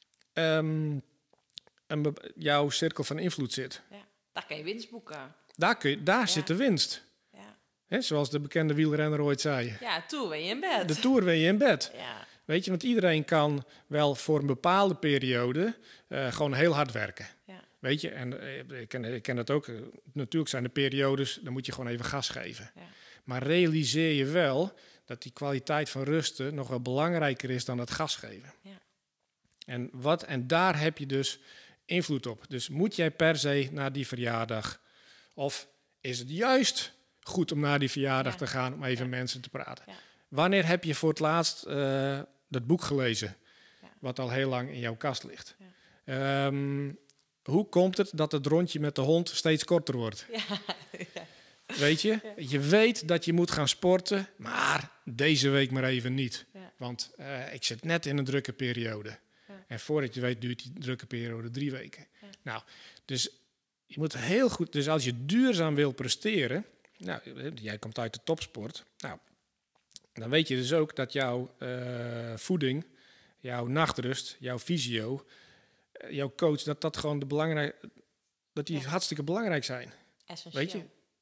um, een, jouw cirkel van invloed zit. Ja. Daar kan je winst boeken. Daar, kun je, daar ja. zit de winst. Ja. He, zoals de bekende wielrenner ooit zei. Ja, Tour ben je in bed. De Tour ben je in bed. Ja. Weet je, want iedereen kan wel voor een bepaalde periode uh, gewoon heel hard werken. Ja. Weet je, en uh, ik, ken, ik ken dat ook. Uh, natuurlijk zijn er periodes, dan moet je gewoon even gas geven. Ja. Maar realiseer je wel dat die kwaliteit van rusten nog wel belangrijker is dan het gas geven. Ja. En, wat, en daar heb je dus invloed op. Dus moet jij per se naar die verjaardag? Of is het juist goed om naar die verjaardag ja. te gaan om even ja. mensen te praten? Ja. Wanneer heb je voor het laatst uh, dat boek gelezen, ja. wat al heel lang in jouw kast ligt? Ja. Um, hoe komt het dat het rondje met de hond steeds korter wordt? Ja. Ja. Weet je? Ja. Je weet dat je moet gaan sporten, maar deze week maar even niet. Ja. Want uh, ik zit net in een drukke periode. Ja. En voordat je weet duurt die drukke periode drie weken. Ja. Nou, dus je moet heel goed... Dus als je duurzaam wil presteren... Nou, jij komt uit de topsport. Nou, dan weet je dus ook dat jouw uh, voeding, jouw nachtrust, jouw fysio, jouw coach, dat dat gewoon de belangrijk, dat die ja. hartstikke belangrijk zijn. Essentieel. Weet je?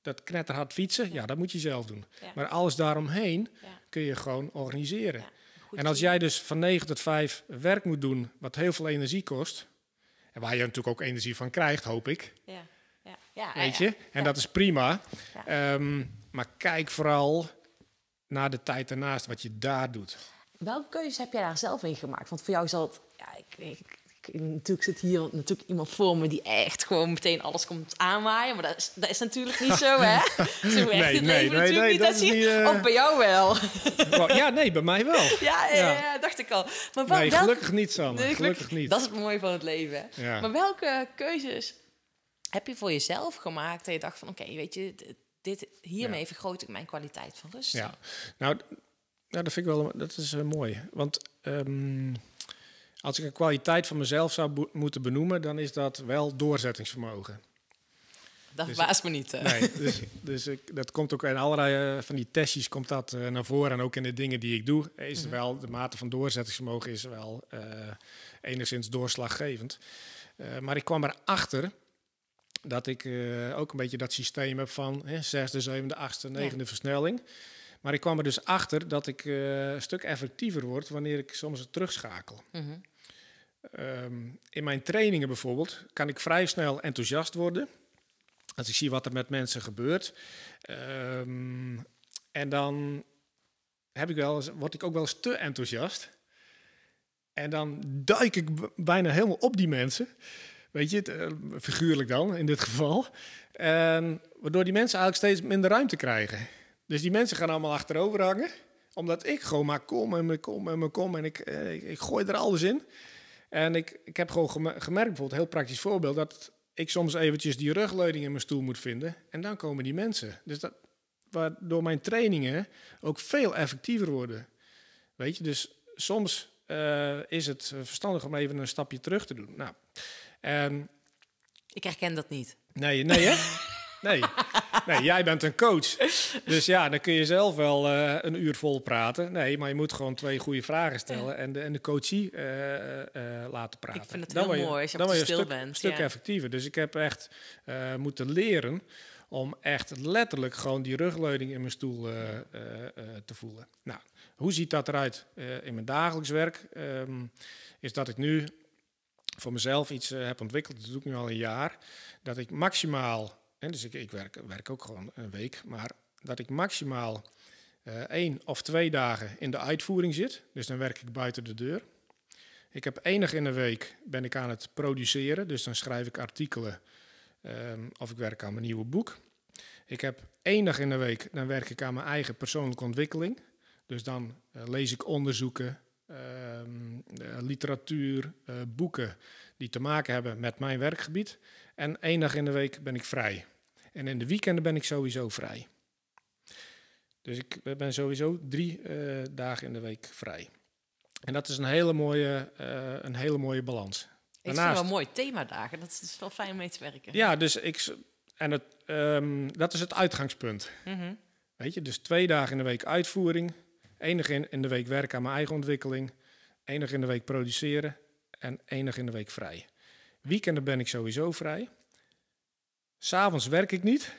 dat knetterhard fietsen, ja. ja, dat moet je zelf doen. Ja. Maar alles daaromheen Ja. kun je gewoon organiseren. Ja, goed en als team. jij dus van negen tot vijf werk moet doen, wat heel veel energie kost, en waar je natuurlijk ook energie van krijgt, hoop ik, Ja. Ja. Ja, weet ja, je, en ja. dat is prima. Ja. Um, maar kijk vooral naar de tijd daarnaast, wat je daar doet. Welke keuzes heb jij daar zelf in gemaakt? Want voor jou zal het... Ja, ik, ik, ik, natuurlijk zit hier natuurlijk iemand voor me die echt gewoon meteen alles komt aanwaaien. Maar dat is, dat is natuurlijk niet zo, hè? Zo werkt Nee, het nee, leven nee, natuurlijk nee, niet. dat Dat is zie je. niet, eh, Of bij jou wel. Ja, nee, bij mij wel. ja, ja, Ja. ja, dacht ik al. Maar wel, Nee, welke- gelukkig niet, Sanne. Nee, Gelukkig niet. Dat is het mooie van het leven, hè? Ja. Maar welke keuzes heb je voor jezelf gemaakt dat je dacht van... Oké, weet je, d- dit, hiermee Ja. vergroot ik mijn kwaliteit van rust. Ja, nou, d- nou dat vind ik wel, dat is uh, mooi. Want um, als ik een kwaliteit van mezelf zou bo- moeten benoemen, dan is dat wel doorzettingsvermogen. Dat Dus- verbaast me niet. hè. Nee, dus, dus ik, dat komt ook in allerlei uh, van die testjes komt dat uh, naar voren. En ook in de dingen die ik doe, is Mhm. wel de mate van doorzettingsvermogen is wel uh, enigszins doorslaggevend. Uh, maar ik kwam erachter dat ik uh, ook een beetje dat systeem heb van hè, zesde, zevende, achtste, negende Ja. versnelling. Maar ik kwam er dus achter dat ik uh, een stuk effectiever word wanneer ik soms terugschakel. Mhm. Um, in mijn trainingen bijvoorbeeld kan ik vrij snel enthousiast worden. Als ik zie wat er met mensen gebeurt. Um, en dan heb ik wel eens, word ik ook wel eens te enthousiast. En dan duik ik b- bijna helemaal op die mensen. Weet je, het, uh, figuurlijk dan in dit geval. En waardoor die mensen eigenlijk steeds minder ruimte krijgen. Dus die mensen gaan allemaal achterover hangen. Omdat ik gewoon maar kom en me kom en me kom. En ik, uh, ik, ik gooi er alles in. En ik, ik heb gewoon gem- gemerkt, bijvoorbeeld een heel praktisch voorbeeld, dat ik soms eventjes die rugleuning in mijn stoel moet vinden. En dan komen die mensen. Dus dat, waardoor mijn trainingen ook veel effectiever worden. Weet je, dus soms uh, is het verstandig om even een stapje terug te doen. Nou, en Ik herken dat niet. nee, nee hè? Nee. Nee, jij bent een coach. Dus ja, dan kun je zelf wel uh, een uur vol praten. Nee, maar je moet gewoon twee goede vragen stellen en de, en de coachie uh, uh, laten praten. Ik vind het dan heel je, mooi als je dan op word te je een stil stuk, bent. stuk ja. effectiever. Dus ik heb echt uh, moeten leren om echt letterlijk gewoon die rugleuning in mijn stoel uh, uh, uh, te voelen. Nou, hoe ziet dat eruit uh, in mijn dagelijks werk? Um, is dat ik nu voor mezelf iets uh, heb ontwikkeld, dat doe ik nu al een jaar, dat ik maximaal... En dus ik, ik werk, werk ook gewoon een week, maar dat ik maximaal uh, één of twee dagen in de uitvoering zit. Dus dan werk ik buiten de deur. Ik heb één dag in de week ben ik aan het produceren, dus dan schrijf ik artikelen um, of ik werk aan mijn nieuwe boek. Ik heb één dag in de week, dan werk ik aan mijn eigen persoonlijke ontwikkeling. Dus dan uh, lees ik onderzoeken, um, uh, literatuur, uh, boeken die te maken hebben met mijn werkgebied. En één dag in de week ben ik vrij. En in de weekenden ben ik sowieso vrij. Dus ik ben sowieso drie uh, dagen in de week vrij. En dat is een hele mooie, uh, een hele mooie balans. Ik vind Daarnaast, het wel mooi, themadagen. Dat is wel fijn om mee te werken. Ja, dus ik, en het, um, dat is het uitgangspunt. Mm-hmm. Weet je, dus twee dagen in de week uitvoering. Eén dag in, in de week werken aan mijn eigen ontwikkeling. Één dag in de week produceren. En één dag in de week vrij. Weekenden ben ik sowieso vrij. 'S'avonds werk ik niet.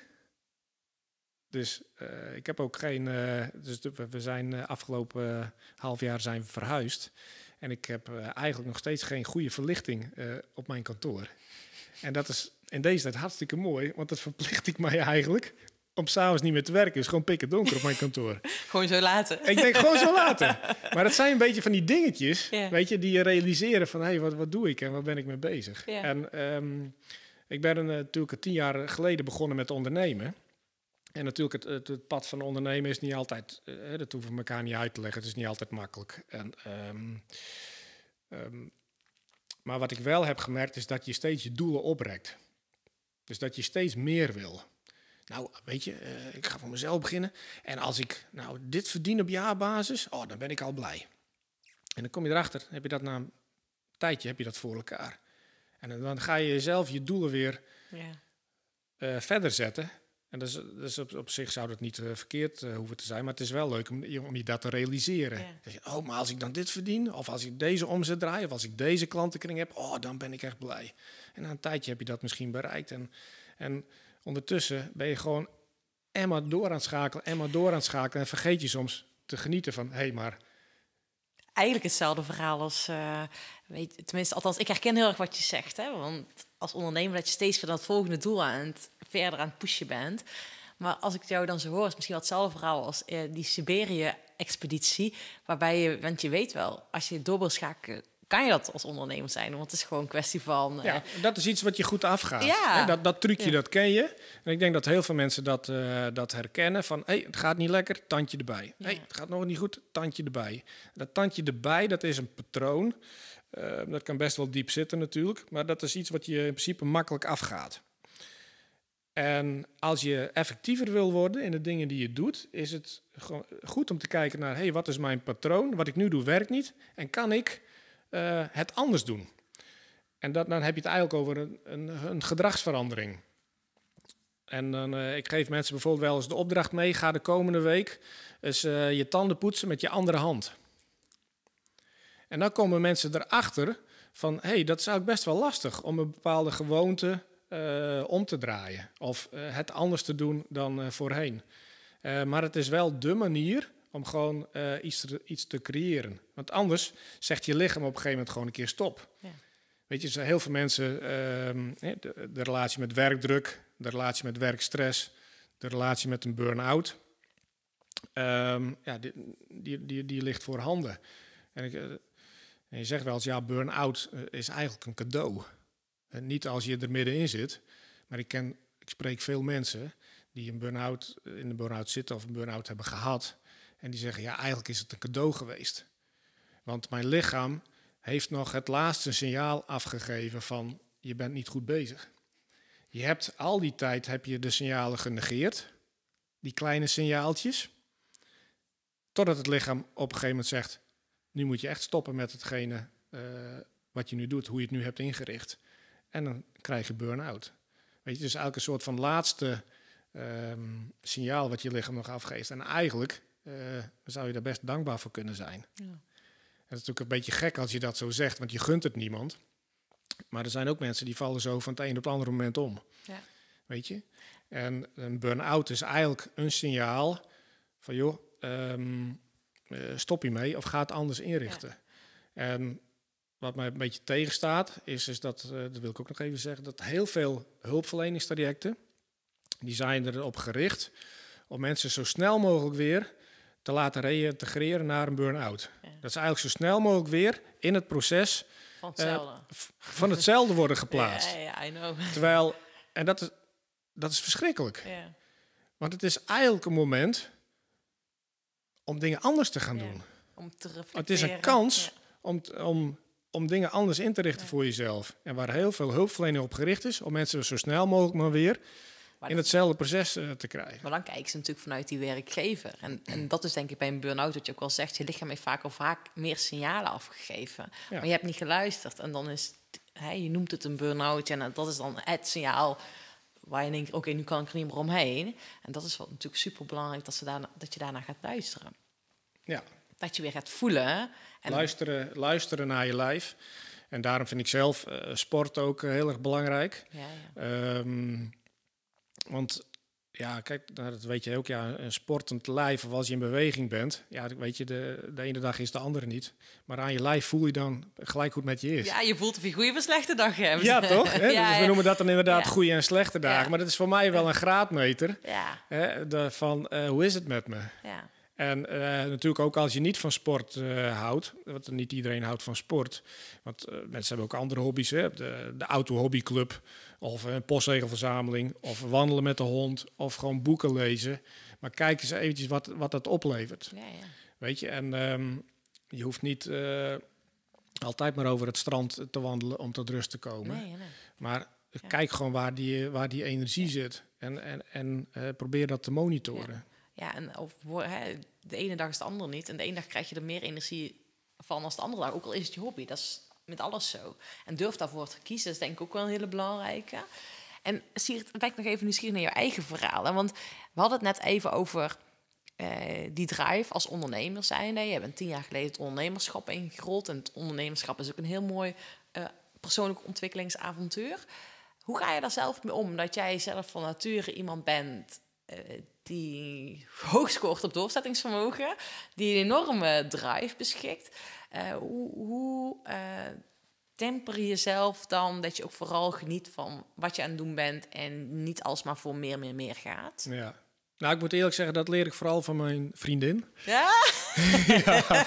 Dus uh, ik heb ook geen... Uh, dus de, we zijn uh, afgelopen uh, half jaar zijn we verhuisd. En ik heb uh, eigenlijk nog steeds geen goede verlichting uh, op mijn kantoor. En dat is in deze tijd hartstikke mooi. Want dat verplicht ik mij eigenlijk om 's avonds niet meer te werken. Dus gewoon pikken donker op mijn kantoor. Gewoon zo laten. Ik denk gewoon zo laten. Maar dat zijn een beetje van die dingetjes, Ja. weet je, die je realiseren van, hé, hey, wat, wat doe ik en waar ben ik mee bezig? Ja. En um, ik ben uh, natuurlijk tien jaar geleden begonnen met ondernemen. En natuurlijk, het, het, het pad van ondernemen is niet altijd, uh, dat hoeven we elkaar niet uit te leggen, het is niet altijd makkelijk. En, um, um, maar wat ik wel heb gemerkt is dat je steeds je doelen oprekt. Dus dat je steeds meer wil. Nou, weet je, uh, ik ga voor mezelf beginnen. En als ik nou dit verdien op jaarbasis, oh, dan ben ik al blij. En dan kom je erachter, heb je dat na een tijdje heb je dat voor elkaar. En dan, dan ga je jezelf je doelen weer Ja. uh, verder zetten. En dus, dus op, op zich zou dat niet uh, verkeerd uh, hoeven te zijn, maar het is wel leuk om, om je dat te realiseren. Ja. Dat je, oh, maar als ik dan dit verdien, of als ik deze omzet draai, of als ik deze klantenkring heb, oh, dan ben ik echt blij. En na een tijdje heb je dat misschien bereikt. En, en ondertussen ben je gewoon en maar door aan het schakelen en maar door aan het schakelen. En vergeet je soms te genieten van, hé, hey, maar... Eigenlijk hetzelfde verhaal als, uh, weet, tenminste, althans, ik herken heel erg wat je zegt. Hè? Want als ondernemer dat je steeds van dat volgende doel aan het, verder aan het pushen bent. Maar als ik jou dan zo hoor, is misschien wel hetzelfde verhaal als uh, die Siberië-expeditie. Waarbij je, want je weet wel, als je door wil schakelen, kan je dat als ondernemer zijn. Want het is gewoon een kwestie van... Uh... Ja, dat is iets wat je goed afgaat. Ja. Hè, dat, dat trucje, ja. dat ken je. En ik denk dat heel veel mensen dat, uh, dat herkennen. Van, hé, hey, het gaat niet lekker, tandje erbij. Ja. Hey, het gaat nog niet goed, tandje erbij. Dat tandje erbij, dat is een patroon. Uh, dat kan best wel diep zitten natuurlijk. Maar dat is iets wat je in principe makkelijk afgaat. En als je effectiever wil worden in de dingen die je doet, is het gewoon goed om te kijken naar, hé, hey, wat is mijn patroon? Wat ik nu doe werkt niet. En kan ik uh, het anders doen? En dat, dan heb je het eigenlijk over een, een, een gedragsverandering. En dan, uh, ik geef mensen bijvoorbeeld wel eens de opdracht mee, ga de komende week eens uh, je tanden poetsen met je andere hand. En dan komen mensen erachter van, hé, hey, dat is eigenlijk best wel lastig om een bepaalde gewoonte Uh, om te draaien of uh, het anders te doen dan uh, voorheen. Uh, maar het is wel dé manier om gewoon uh, iets, te, iets te creëren. Want anders zegt je lichaam op een gegeven moment gewoon een keer stop. Ja. Weet je, er zijn heel veel mensen, uh, de, de relatie met werkdruk, de relatie met werkstress, de relatie met een burn-out, um, ja, die, die, die, die ligt voorhanden. En, ik, uh, en je zegt wel eens, ja, burn-out uh, is eigenlijk een cadeau. Niet als je er middenin zit, maar ik, ken, ik spreek veel mensen die een burn-out, in een burn-out zitten of een burn-out hebben gehad. En die zeggen, ja, eigenlijk is het een cadeau geweest. Want mijn lichaam heeft nog het laatste signaal afgegeven van, je bent niet goed bezig. Je hebt al die tijd heb je de signalen genegeerd, die kleine signaaltjes, totdat het lichaam op een gegeven moment zegt, nu moet je echt stoppen met hetgene uh, wat je nu doet, hoe je het nu hebt ingericht. En dan krijg je burn-out. Weet je, dus eigenlijk een soort van laatste um, signaal wat je lichaam nog afgeeft. En eigenlijk uh, zou je daar best dankbaar voor kunnen zijn. Ja. En het is natuurlijk een beetje gek als je dat zo zegt, want je gunt het niemand. Maar er zijn ook mensen die vallen zo van het een op het andere moment om. Ja. Weet je? En een burn-out is eigenlijk een signaal van, joh, um, uh, stop hiermee of ga het anders inrichten. Ja. En wat mij een beetje tegenstaat, is, is dat, uh, dat wil ik ook nog even zeggen, dat heel veel hulpverleningstrajecten, die zijn erop gericht om mensen zo snel mogelijk weer te laten reïntegreren naar een burn-out. Ja. Dat ze eigenlijk zo snel mogelijk weer in het proces van hetzelfde, uh, van hetzelfde worden geplaatst. Ja, ja, I know. Terwijl, en dat is, dat is verschrikkelijk. Ja. Want het is eigenlijk een moment om dingen anders te gaan ja. doen. Om te reflecteren. Het is een kans ja. om, om, om dingen anders in te richten ja. voor jezelf. En waar heel veel hulpverlening op gericht is, om mensen zo snel mogelijk maar weer maar in hetzelfde proces uh, te krijgen. Maar dan kijken ze natuurlijk vanuit die werkgever. En, en dat is denk ik bij een burn-out, wat je ook al zegt, je lichaam heeft vaak al vaak meer signalen afgegeven. Ja. Maar je hebt niet geluisterd. En dan is, het, hè, je noemt het een burn-out en dat is dan het signaal waar je denkt, oké, okay, nu kan ik er niet meer omheen. En dat is wat natuurlijk super belangrijk, dat, ze daarna, dat je daarna gaat luisteren. Ja. Dat je weer gaat voelen. En luisteren, luisteren naar je lijf. En daarom vind ik zelf uh, sport ook uh, heel erg belangrijk. Ja, ja. Um, want ja, kijk, nou, dat weet je ook. Ja, een sportend lijf, of als je in beweging bent, ja, weet je, de, de ene dag is de andere niet. Maar aan je lijf voel je dan gelijk hoe het met je is. Ja, je voelt of je goede of een slechte dag hebt. Ja, toch? Hè? Ja, dus we ja. noemen dat dan inderdaad ja. goede en slechte dagen. Ja. Maar dat is voor mij wel een graadmeter. Ja. Hè, de, van uh, hoe is het met me? Ja. En uh, natuurlijk ook als je niet van sport uh, houdt, want niet iedereen houdt van sport. Want uh, mensen hebben ook andere hobby's, hè? De, de auto-hobbyclub of een postzegelverzameling of wandelen met de hond of gewoon boeken lezen. Maar kijk eens eventjes wat, wat dat oplevert. Ja, ja. Weet je, en um, je hoeft niet uh, altijd maar over het strand te wandelen om tot rust te komen. Nee, nee. Maar ja. kijk gewoon waar die, waar die energie ja. zit en, en, en uh, probeer dat te monitoren. Ja. Ja, en of, he, de ene dag is de andere niet. En de ene dag krijg je er meer energie van als de andere dag. Ook al is het je hobby. Dat is met alles zo. En durf daarvoor te kiezen. Dat is denk ik ook wel een hele belangrijke. En Siert, ben ik nog even nieuwsgierig naar jouw eigen verhaal. Hè? Want we hadden het net even over uh, die drive als ondernemer zijnde. Je bent tien jaar geleden het ondernemerschap ingerold. En het ondernemerschap is ook een heel mooi uh, persoonlijk ontwikkelingsavontuur. Hoe ga je daar zelf mee om? Dat jij zelf van nature iemand bent die hoog scoort op doorzettingsvermogen, die een enorme drive beschikt. Uh, hoe hoe uh, temper je jezelf dan dat je ook vooral geniet van wat je aan het doen bent en niet alsmaar voor meer, meer, meer gaat? Ja. Nou, ik moet eerlijk zeggen, dat leer ik vooral van mijn vriendin. Ja? ja,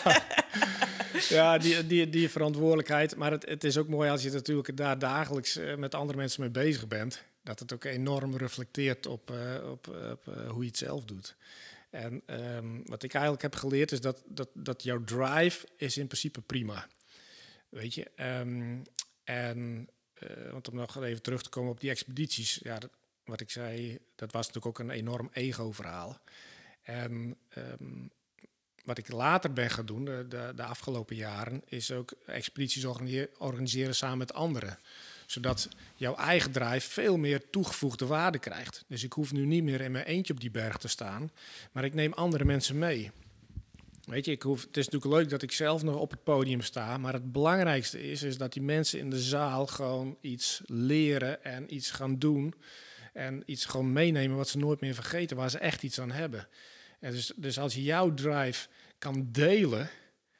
ja die, die, die verantwoordelijkheid. Maar het, het is ook mooi als je natuurlijk daar dagelijks uh, met andere mensen mee bezig bent. Dat het ook enorm reflecteert op, uh, op, op uh, hoe je het zelf doet. En um, wat ik eigenlijk heb geleerd is dat, dat, dat jouw drive is in principe prima. Weet je? Um, en, uh, want om nog even terug te komen op die expedities. Ja, dat, wat ik zei, dat was natuurlijk ook een enorm ego-verhaal. En um, wat ik later ben gaan doen, de, de, de afgelopen jaren, is ook expedities organiseren samen met anderen. Zodat jouw eigen drive veel meer toegevoegde waarde krijgt. Dus ik hoef nu niet meer in mijn eentje op die berg te staan, maar ik neem andere mensen mee. Weet je, ik hoef, het is natuurlijk leuk dat ik zelf nog op het podium sta, maar het belangrijkste is, is dat die mensen in de zaal gewoon iets leren en iets gaan doen. En iets gewoon meenemen wat ze nooit meer vergeten, waar ze echt iets aan hebben. En dus, dus als je jouw drive kan delen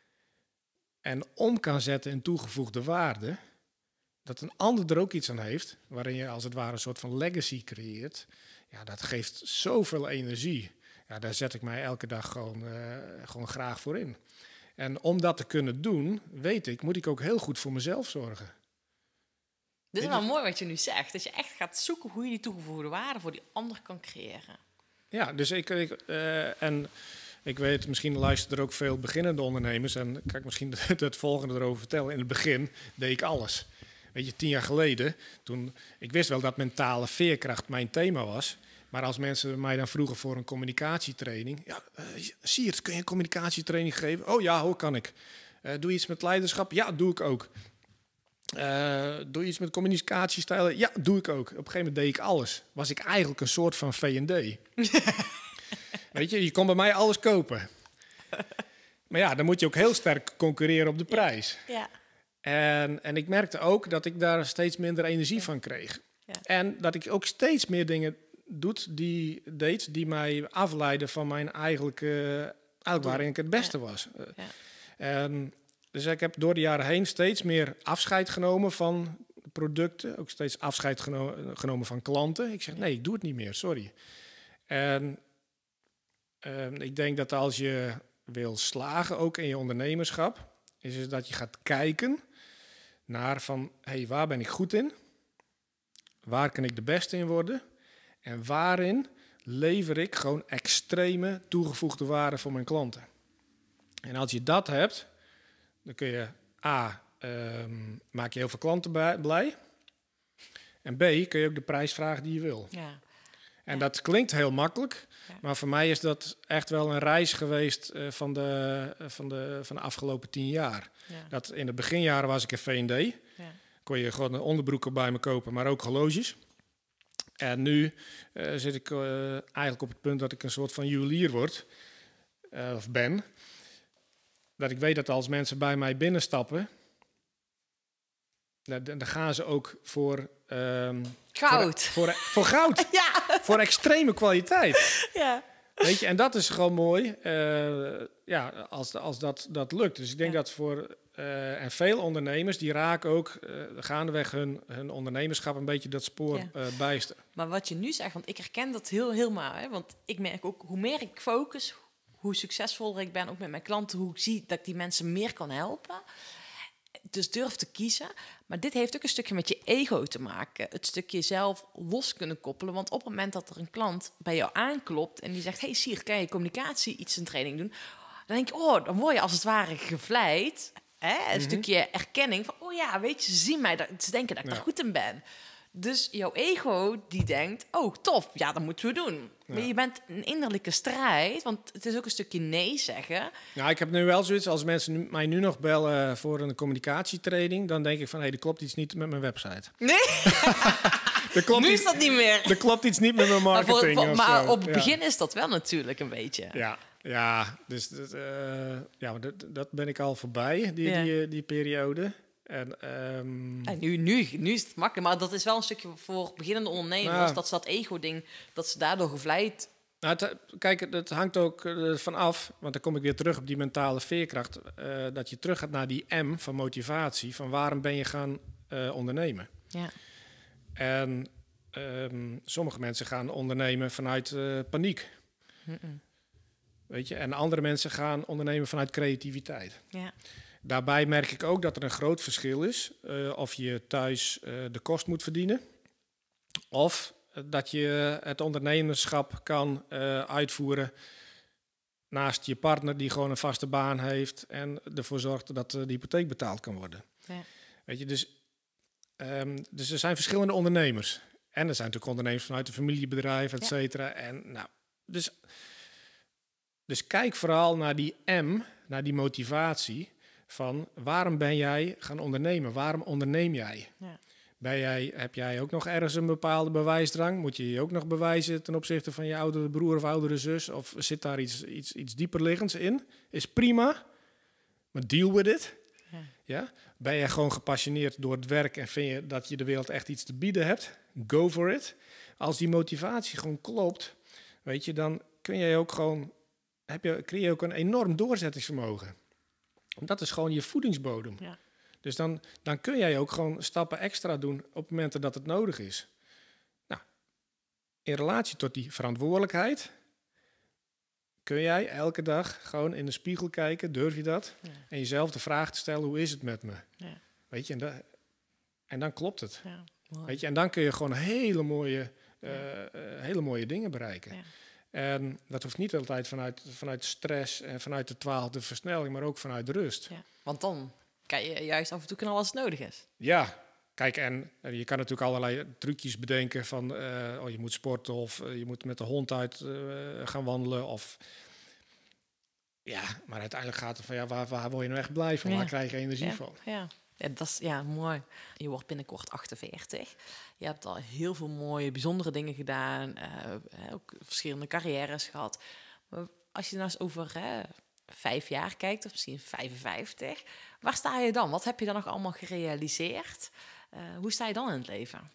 en om kan zetten in toegevoegde waarde, dat een ander er ook iets aan heeft, waarin je als het ware een soort van legacy creëert, ja, dat geeft zoveel energie. Ja, daar zet ik mij elke dag gewoon, uh, gewoon graag voor in. En om dat te kunnen doen, weet ik, moet ik ook heel goed voor mezelf zorgen. Dit is wel mooi wat je nu zegt. Dat je echt gaat zoeken hoe je die toegevoegde waarde voor die ander kan creëren. Ja, dus ik... ik uh, en ik weet, misschien luisteren er ook veel beginnende ondernemers. En kan ik misschien het volgende erover vertellen. In het begin deed ik alles. Weet je, tien jaar geleden, toen... Ik wist wel dat mentale veerkracht mijn thema was. Maar als mensen mij dan vroegen voor een communicatietraining... Ja, uh, Siert, kun je een communicatietraining geven? Oh ja, hoe kan ik? Uh, doe je iets met leiderschap? Ja, doe ik ook. Uh, doe je iets met communicatiestijlen? Ja, doe ik ook. Op een gegeven moment deed ik alles. Was ik eigenlijk een soort van V en D. Weet je, je kon bij mij alles kopen. Maar ja, dan moet je ook heel sterk concurreren op de prijs. Ja. En, en ik merkte ook dat ik daar steeds minder energie van kreeg. Ja. En dat ik ook steeds meer dingen doet die, deed die mij afleiden van mijn eigenlijke... Eigenlijk waarin ik het beste ja. was. Ja. En... Dus ik heb door de jaren heen steeds meer afscheid genomen van producten. Ook steeds afscheid geno- genomen van klanten. Ik zeg, nee, ik doe het niet meer, sorry. En uh, ik denk dat als je wil slagen, ook in je ondernemerschap... is het dat je gaat kijken naar van... hé, hey, waar ben ik goed in? Waar kan ik de beste in worden? En waarin lever ik gewoon extreme toegevoegde waarde voor mijn klanten? En als je dat hebt... Dan kun je A, um, maak je heel veel klanten blij. En B, kun je ook de prijs vragen die je wil. Ja. En ja. dat klinkt heel makkelijk. Ja. Maar voor mij is dat echt wel een reis geweest uh, van, de, uh, van, de, van de afgelopen tien jaar. Ja. Dat in de beginjaren was ik een V en D. Ja. Kon je gewoon een onderbroek bij me kopen, maar ook horloges. En nu uh, zit ik uh, eigenlijk op het punt dat ik een soort van juwelier word. Uh, of ben. Dat ik weet dat als mensen bij mij binnenstappen, dan, dan gaan ze ook voor... Um, goud. Voor, voor, voor goud. Ja. Voor extreme kwaliteit. Ja. Weet je, en dat is gewoon mooi uh, ja, als, als dat, dat lukt. Dus ik denk ja. dat voor... Uh, en veel ondernemers, die raken ook uh, gaandeweg hun, hun ondernemerschap een beetje dat spoor ja. uh, bijster. Maar wat je nu zegt, want ik herken dat heel helemaal. Hè, want ik merk ook, hoe meer ik focus... hoe succesvoller ik ben, ook met mijn klanten, hoe ik zie dat ik die mensen meer kan helpen. Dus durf te kiezen. Maar dit heeft ook een stukje met je ego te maken. Het stukje zelf los kunnen koppelen. Want op het moment dat er een klant bij jou aanklopt en die zegt, hey Sier, kan je communicatie iets in training doen? Dan denk je, oh, dan word je als het ware gevleid. Hè? Een mm-hmm. stukje erkenning van, oh ja, weet je, ze zien mij, dat, ze denken dat ik ja. er goed in ben. Dus jouw ego die denkt, oh tof, ja, dat moeten we doen. Ja. Maar je bent een innerlijke strijd, want het is ook een stukje nee zeggen. Nou, ik heb nu wel zoiets, als mensen nu, mij nu nog bellen voor een communicatietraining, dan denk ik van, hé, hey, er klopt iets niet met mijn website. Nee? er klopt nu is dat niet meer. Er klopt iets niet met mijn marketing. Maar, voor, voor, maar op het ja. begin is dat wel natuurlijk een beetje. Ja, ja dus dat, uh, ja, dat, dat ben ik al voorbij, die, ja. die, die periode. En, um... en nu, nu, nu is het makkelijk, maar dat is wel een stukje voor beginnende ondernemers, nou, dat ze dat ego-ding, dat ze daardoor gevleid Nou, het, kijk, het hangt ook uh, van af, want dan kom ik weer terug op die mentale veerkracht. Uh, dat je terug gaat naar die M van motivatie, van waarom ben je gaan uh, ondernemen. Ja. En um, sommige mensen gaan ondernemen vanuit uh, paniek. Mm-mm. Weet je, en andere mensen gaan ondernemen vanuit creativiteit. Ja. Daarbij merk ik ook dat er een groot verschil is uh, of je thuis uh, de kost moet verdienen of dat je het ondernemerschap kan uh, uitvoeren naast je partner die gewoon een vaste baan heeft en ervoor zorgt dat uh, de hypotheek betaald kan worden. Ja. Weet je, dus, um, dus er zijn verschillende ondernemers. En er zijn natuurlijk ondernemers vanuit een familiebedrijf, et cetera. Ja. En nou, dus, dus kijk vooral naar die M, naar die motivatie van waarom ben jij gaan ondernemen? Waarom onderneem jij? Ja. Ben jij, heb jij ook nog ergens een bepaalde bewijsdrang? Moet je je ook nog bewijzen ten opzichte van je oudere broer of oudere zus? Of zit daar iets, iets, iets dieperliggends in? Is prima, maar deal with it. Ja. Ja? Ben jij gewoon gepassioneerd door het werk en vind je dat je de wereld echt iets te bieden hebt? Go for it. Als die motivatie gewoon klopt, weet je, dan kun jij ook gewoon, heb je, creëer je ook een enorm doorzettingsvermogen. Dat is gewoon je voedingsbodem. Ja. Dus dan, dan kun jij ook gewoon stappen extra doen op momenten dat het nodig is. Nou, in relatie tot die verantwoordelijkheid kun jij elke dag gewoon in de spiegel kijken, durf je dat? Ja. En jezelf de vraag te stellen, hoe is het met me? Ja. Weet je, en, da- en dan klopt het. Ja, weet je, en dan kun je gewoon hele mooie, uh, ja. uh, hele mooie dingen bereiken. Ja. En dat hoeft niet altijd vanuit, vanuit stress en vanuit de twaalfde versnelling, maar ook vanuit rust. Ja. Want dan kan je juist af en toe knallen als het nodig is. Ja, kijk, en je kan natuurlijk allerlei trucjes bedenken van uh, oh, je moet sporten of uh, je moet met de hond uit uh, gaan wandelen. Of ja, maar uiteindelijk gaat het van ja, waar, waar word je nou echt blij van? Ja. Waar krijg je energie ja. van? Ja. Ja, dat is ja, mooi. Je wordt binnenkort achtenveertig. Je hebt al heel veel mooie, bijzondere dingen gedaan. Uh, ook verschillende carrières gehad. Maar als je nou eens over hè, vijf jaar kijkt, of misschien vijfenvijftig... waar sta je dan? Wat heb je dan nog allemaal gerealiseerd? Uh, hoe sta je dan in het leven?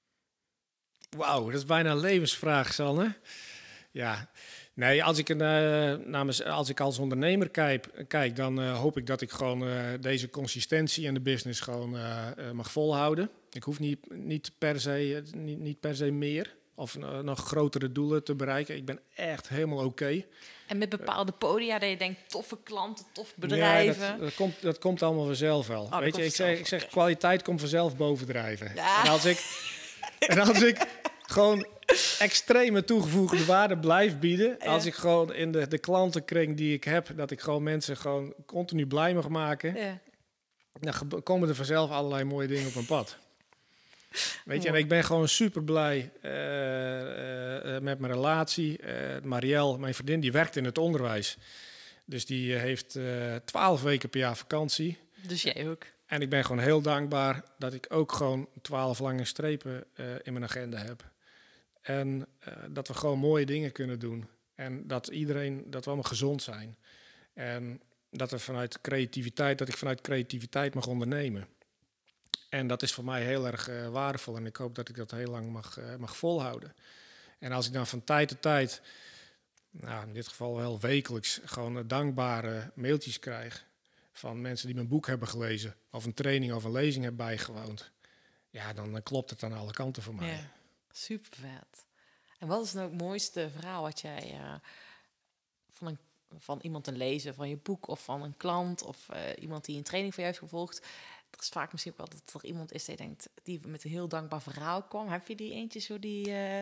Wauw, dat is bijna een levensvraag, Sanne. Ja, nee, als ik, een, uh, namens, als ik als ondernemer kijk, kijk dan uh, hoop ik dat ik gewoon uh, deze consistentie in de business gewoon uh, uh, mag volhouden. Ik hoef niet, niet, per se, uh, niet, niet per se meer of uh, nog grotere doelen te bereiken. Ik ben echt helemaal oké. Okay. En met bepaalde podia dat je denkt, toffe klanten, toffe bedrijven. Ja, dat, dat, komt, dat komt allemaal vanzelf wel. Oh, weet je, ik zeg, ik zeg, kwaliteit komt vanzelf bovendrijven. Ja. En als ik, en als ik gewoon extreme toegevoegde waarde blijf bieden, ja. als ik gewoon in de, de klantenkring die ik heb, dat ik gewoon mensen gewoon continu blij mag maken, ja. dan komen er vanzelf allerlei mooie dingen op mijn pad. Weet je, en ik ben gewoon super blij uh, uh, met mijn relatie. Uh, Marielle, mijn vriendin, die werkt in het onderwijs. Dus die uh, heeft twaalf uh, weken per jaar vakantie. Dus jij ook. En ik ben gewoon heel dankbaar dat ik ook gewoon twaalf lange strepen uh, in mijn agenda heb. En uh, dat we gewoon mooie dingen kunnen doen. En dat iedereen, dat we allemaal gezond zijn. En dat we vanuit creativiteit, dat ik vanuit creativiteit mag ondernemen. En dat is voor mij heel erg uh, waardevol. En ik hoop dat ik dat heel lang mag, uh, mag volhouden. En als ik dan van tijd tot tijd, nou in dit geval wel wekelijks, gewoon uh, dankbare mailtjes krijg van mensen die mijn boek hebben gelezen, of een training of een lezing hebben bijgewoond, ja, dan uh, klopt het aan alle kanten voor mij. Ja, super vet. En wat is nou het mooiste verhaal wat jij uh, van, een, van iemand te lezen, van je boek of van een klant of uh, iemand die een training van jou heeft gevolgd? Er is vaak misschien ook wel dat er iemand is die denkt, die met een heel dankbaar verhaal kwam. Heb je die eentje zo die? Uh...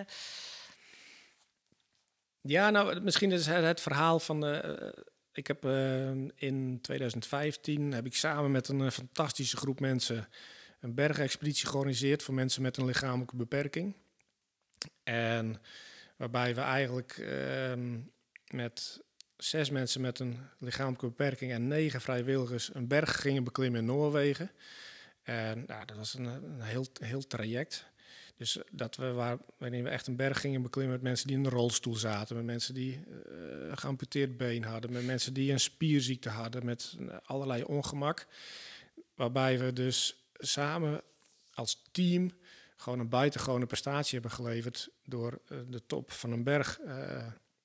Ja, nou, misschien is het, het verhaal van. Uh, ik heb uh, in twintig vijftien heb ik samen met een uh, fantastische groep mensen een bergexpeditie georganiseerd voor mensen met een lichamelijke beperking. En waarbij we eigenlijk uh, met zes mensen met een lichamelijke beperking en negen vrijwilligers een berg gingen beklimmen in Noorwegen. En nou, dat was een, een heel, heel traject. Dus dat we waar, waarin we echt een berg gingen beklimmen met mensen die in een rolstoel zaten, met mensen die uh, geamputeerd been hadden, met mensen die een spierziekte hadden, met allerlei ongemak. Waarbij we dus samen als team gewoon een buitengewone prestatie hebben geleverd door uh, de top van een berg uh,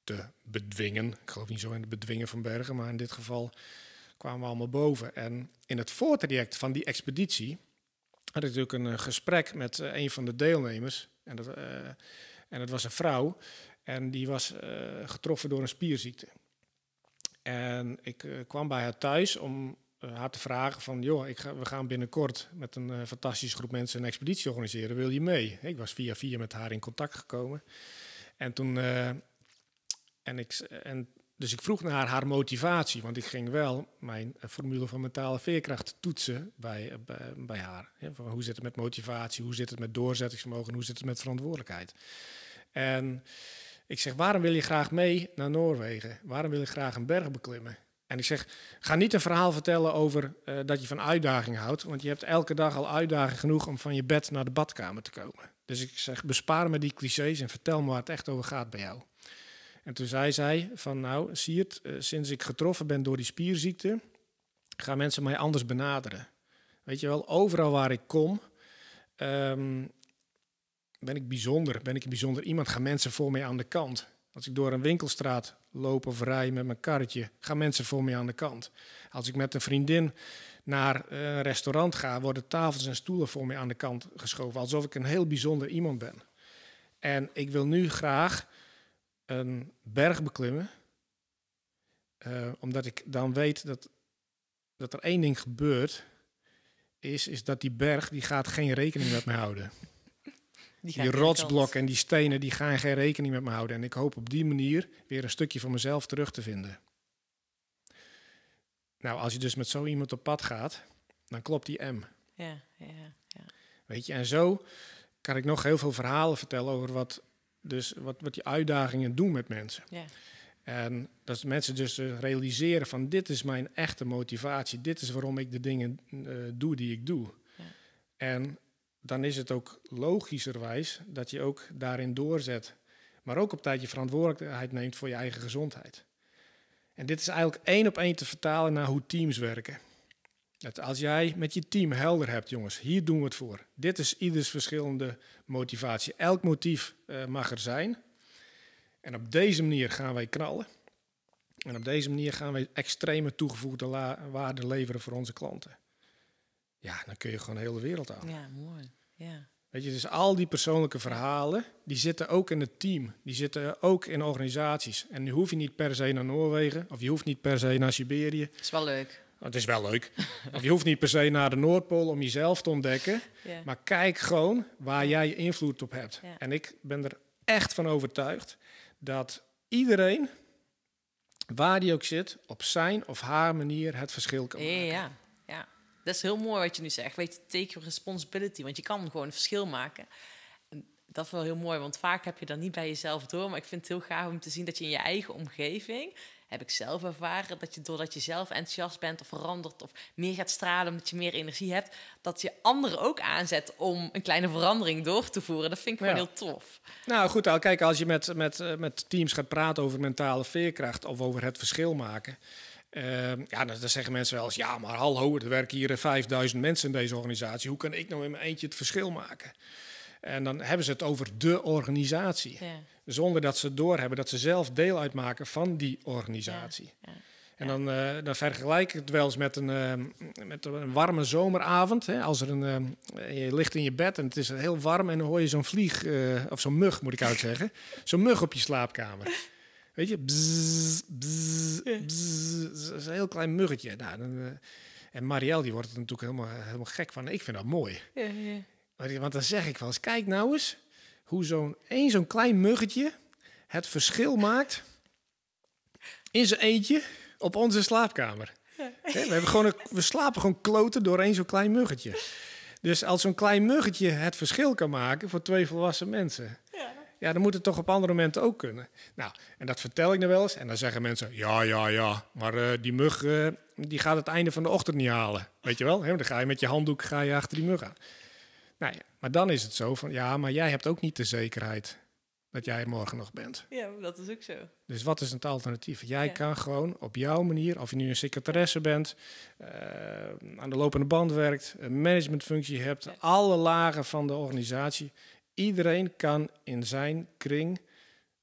te bedwingen. Ik geloof niet zo in het bedwingen van bergen, maar in dit geval kwamen we allemaal boven. En in het voortraject van die expeditie had ik natuurlijk een uh, gesprek met uh, een van de deelnemers. En dat, uh, en dat was een vrouw. En die was uh, getroffen door een spierziekte. En ik uh, kwam bij haar thuis om uh, haar te vragen van... joh, ik ga, we gaan binnenkort met een uh, fantastische groep mensen een expeditie organiseren. Wil je mee? Ik was via via met haar in contact gekomen. En toen... Uh, en ik, en dus ik vroeg naar haar, haar motivatie. Want ik ging wel mijn uh, formule van mentale veerkracht toetsen bij, uh, bij, bij haar. Ja, van hoe zit het met motivatie? Hoe zit het met doorzettingsvermogen? Hoe zit het met verantwoordelijkheid? En... ik zeg, waarom wil je graag mee naar Noorwegen? Waarom wil je graag een berg beklimmen? En ik zeg, ga niet een verhaal vertellen over uh, dat je van uitdaging houdt. Want je hebt elke dag al uitdaging genoeg om van je bed naar de badkamer te komen. Dus ik zeg, bespaar me die clichés en vertel me waar het echt over gaat bij jou. En toen zei zij van, nou, Siert, uh, sinds ik getroffen ben door die spierziekte... gaan mensen mij anders benaderen. Weet je wel, overal waar ik kom... Um, ben ik bijzonder, ben ik een bijzonder iemand, gaan mensen voor mij aan de kant. Als ik door een winkelstraat loop of rij met mijn karretje, gaan mensen voor mij aan de kant. Als ik met een vriendin naar een restaurant ga, worden tafels en stoelen voor mij aan de kant geschoven. Alsof ik een heel bijzonder iemand ben. En ik wil nu graag een berg beklimmen, uh, omdat ik dan weet dat, dat er één ding gebeurt, is, is dat die berg, die gaat geen rekening met mij houden. Die, die rotsblokken en die stenen, die gaan geen rekening met me houden. En ik hoop op die manier weer een stukje van mezelf terug te vinden. Nou, als je dus met zo iemand op pad gaat, dan klopt die M. Ja, ja, ja. Weet je, en zo kan ik nog heel veel verhalen vertellen over wat, dus wat, wat die uitdagingen doen met mensen. Ja. En dat mensen dus realiseren van, dit is mijn echte motivatie. Dit is waarom ik de dingen uh, doe die ik doe. Ja. En... dan is het ook logischerwijs dat je ook daarin doorzet. Maar ook op tijd je verantwoordelijkheid neemt voor je eigen gezondheid. En dit is eigenlijk één op één te vertalen naar hoe teams werken. Dat als jij met je team helder hebt, jongens, hier doen we het voor. Dit is ieders verschillende motivatie. Elk motief uh, mag er zijn. En op deze manier gaan wij knallen. En op deze manier gaan wij extreme toegevoegde la- waarde leveren voor onze klanten. Ja, dan kun je gewoon de hele wereld aan. Ja, mooi. Ja. Weet je, dus al die persoonlijke verhalen, die zitten ook in het team. Die zitten ook in organisaties. En nu hoef je niet per se naar Noorwegen, of je hoeft niet per se naar Siberië. Dat is wel leuk. Oh, het is wel leuk. Of je hoeft niet per se naar de Noordpool om jezelf te ontdekken. Ja. Maar kijk gewoon waar jij je invloed op hebt. Ja. En ik ben er echt van overtuigd dat iedereen, waar die ook zit, op zijn of haar manier het verschil kan maken. Ja, ja. Dat is heel mooi wat je nu zegt. Weet je, take your responsibility. Want je kan gewoon een verschil maken. En dat is wel heel mooi, want vaak heb je dat niet bij jezelf door. Maar ik vind het heel gaaf om te zien dat je in je eigen omgeving... heb ik zelf ervaren, dat je doordat je zelf enthousiast bent of verandert... of meer gaat stralen omdat je meer energie hebt... dat je anderen ook aanzet om een kleine verandering door te voeren. Dat vind ik gewoon ja. heel tof. Nou goed, al kijk, als je met, met, met teams gaat praten over mentale veerkracht... of over het verschil maken... Uh, ja, dan, dan zeggen mensen wel eens... ja, maar hallo, er werken hier vijfduizend mensen in deze organisatie. Hoe kan ik nou in mijn eentje het verschil maken? En dan hebben ze het over de organisatie. Ja. Zonder dat ze doorhebben dat ze zelf deel uitmaken van die organisatie. Ja, ja, en dan, uh, dan vergelijk ik het wel eens met een, uh, met een warme zomeravond. Hè? Als er een, uh, je ligt in je bed en het is heel warm... en dan hoor je zo'n vlieg, uh, of zo'n mug moet ik uitzeggen... zo'n mug op je slaapkamer. Weet je, bzzz, bzzz, bzzz, dat is een heel klein muggetje. Nou, dan, uh, en Marielle die wordt er natuurlijk helemaal, helemaal gek van. Ik vind dat mooi. Ja, ja. Want dan zeg ik wel eens, kijk nou eens... hoe zo'n één zo'n klein muggetje het verschil maakt... in zijn eentje op onze slaapkamer. Ja. He, we, hebben gewoon een, we slapen gewoon kloten door één zo'n klein muggetje. Dus als zo'n klein muggetje het verschil kan maken... voor twee volwassen mensen... Ja. Ja, dan moet het toch op andere momenten ook kunnen. Nou, en dat vertel ik dan wel eens. En dan zeggen mensen, ja, ja, ja. Maar uh, die mug, uh, die gaat het einde van de ochtend niet halen. Weet je wel? He, dan ga je met je handdoek ga je achter die mug aan. Nou ja, maar dan is het zo van, ja, maar jij hebt ook niet de zekerheid dat jij er morgen nog bent. Ja, dat is ook zo. Dus wat is het alternatief? Jij ja. kan gewoon op jouw manier, of je nu een secretaresse bent, uh, aan de lopende band werkt, een managementfunctie hebt, ja. alle lagen van de organisatie... Iedereen kan in zijn kring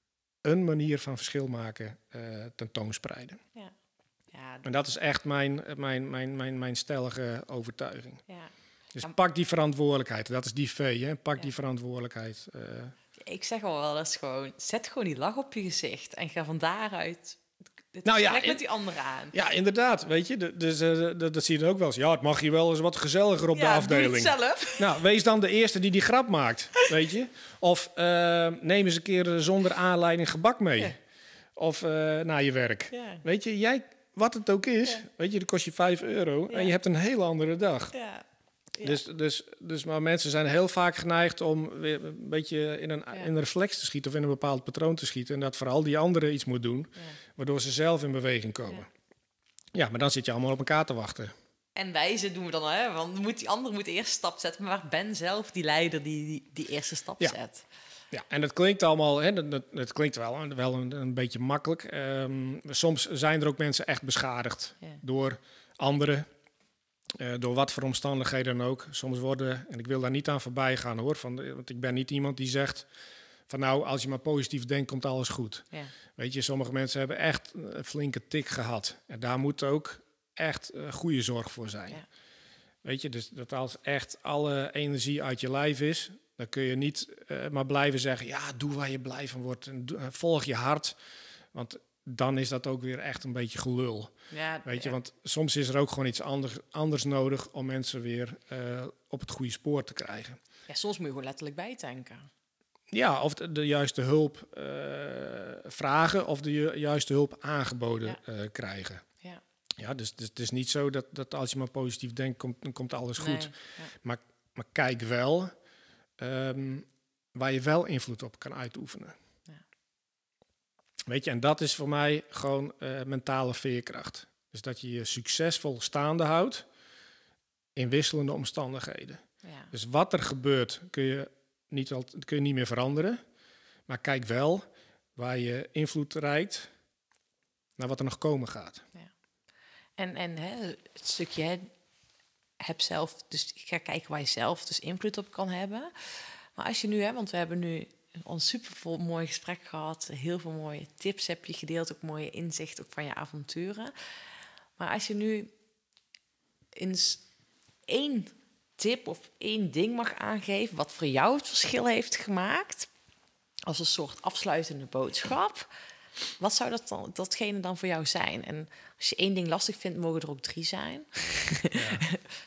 een manier van verschil maken uh, tentoonspreiden. Ja. Ja, en dat is echt mijn, mijn, mijn, mijn, mijn stellige overtuiging. Ja. Dus ja. pak die verantwoordelijkheid. Dat is die V, hè? Pak ja. die verantwoordelijkheid. Uh, Ik zeg al wel eens gewoon, zet gewoon die lach op je gezicht en ga van daaruit het nou gesprek ja, met die anderen aan. Ja, inderdaad, weet je. Dus, uh, dat, dat zie je dan ook wel eens. Ja, het mag hier wel eens wat gezelliger op ja, de afdeling. Doe het zelf. Nou, wees dan de eerste die die grap maakt, weet je. Of uh, neem eens een keer zonder aanleiding gebak mee. Ja. Of uh, naar je werk. Ja. Weet je, jij, wat het ook is, ja. weet je, dat kost je vijf euro ja. en je hebt een hele andere dag. Ja. Ja. Dus, dus, dus maar mensen zijn heel vaak geneigd om weer een beetje in een, ja. in een reflex te schieten of in een bepaald patroon te schieten. En dat vooral die andere iets moet doen, ja. waardoor ze zelf in beweging komen. Ja. ja, maar dan zit je allemaal op elkaar te wachten. En wijzen doen we dan, hè? Want moet die andere moet de eerste stap zetten. Maar Ben zelf, die leider, die die, die eerste stap ja. zet. Ja, en dat klinkt allemaal, hè, dat, dat, dat klinkt wel, wel een, een beetje makkelijk. Um, soms zijn er ook mensen echt beschadigd ja. door anderen. Uh, door wat voor omstandigheden dan ook. Soms worden, en ik wil daar niet aan voorbij gaan hoor, van, want ik ben niet iemand die zegt van nou, als je maar positief denkt, komt alles goed. Ja. Weet je, sommige mensen hebben echt een flinke tik gehad. En daar moet ook echt uh, goede zorg voor zijn. Ja. Weet je, dus dat als echt alle energie uit je lijf is, dan kun je niet uh, maar blijven zeggen, ja, doe waar je blij van wordt. En doe, uh, volg je hart, want dan is dat ook weer echt een beetje gelul. Ja, weet je, ja. want soms is er ook gewoon iets anders, anders nodig om mensen weer uh, op het goede spoor te krijgen. Ja, soms moet je gewoon letterlijk bijtanken. Ja, of de, de juiste hulp uh, vragen of de ju- juiste hulp aangeboden ja. uh, krijgen. Ja, ja dus, dus het is niet zo dat, dat als je maar positief denkt, komt, dan komt alles goed. Nee, ja. maar, maar kijk wel um, waar je wel invloed op kan uitoefenen. Weet je, en dat is voor mij gewoon uh, mentale veerkracht. Dus dat je je succesvol staande houdt in wisselende omstandigheden. Ja. Dus wat er gebeurt kun je niet, al, kun je niet meer veranderen. Maar kijk wel waar je invloed reikt naar wat er nog komen gaat. Ja. En, en hè, het stukje, hè, heb zelf, dus ik ga kijken waar je zelf dus invloed op kan hebben. Maar als je nu, hè, want we hebben nu ons super mooi gesprek gehad. Heel veel mooie tips heb je gedeeld. Ook mooie inzicht ook van je avonturen. Maar als je nu eens één tip of één ding mag aangeven wat voor jou het verschil heeft gemaakt, als een soort afsluitende boodschap, wat zou dat dan, datgene dan voor jou zijn? En als je één ding lastig vindt, mogen er ook drie zijn. Ja.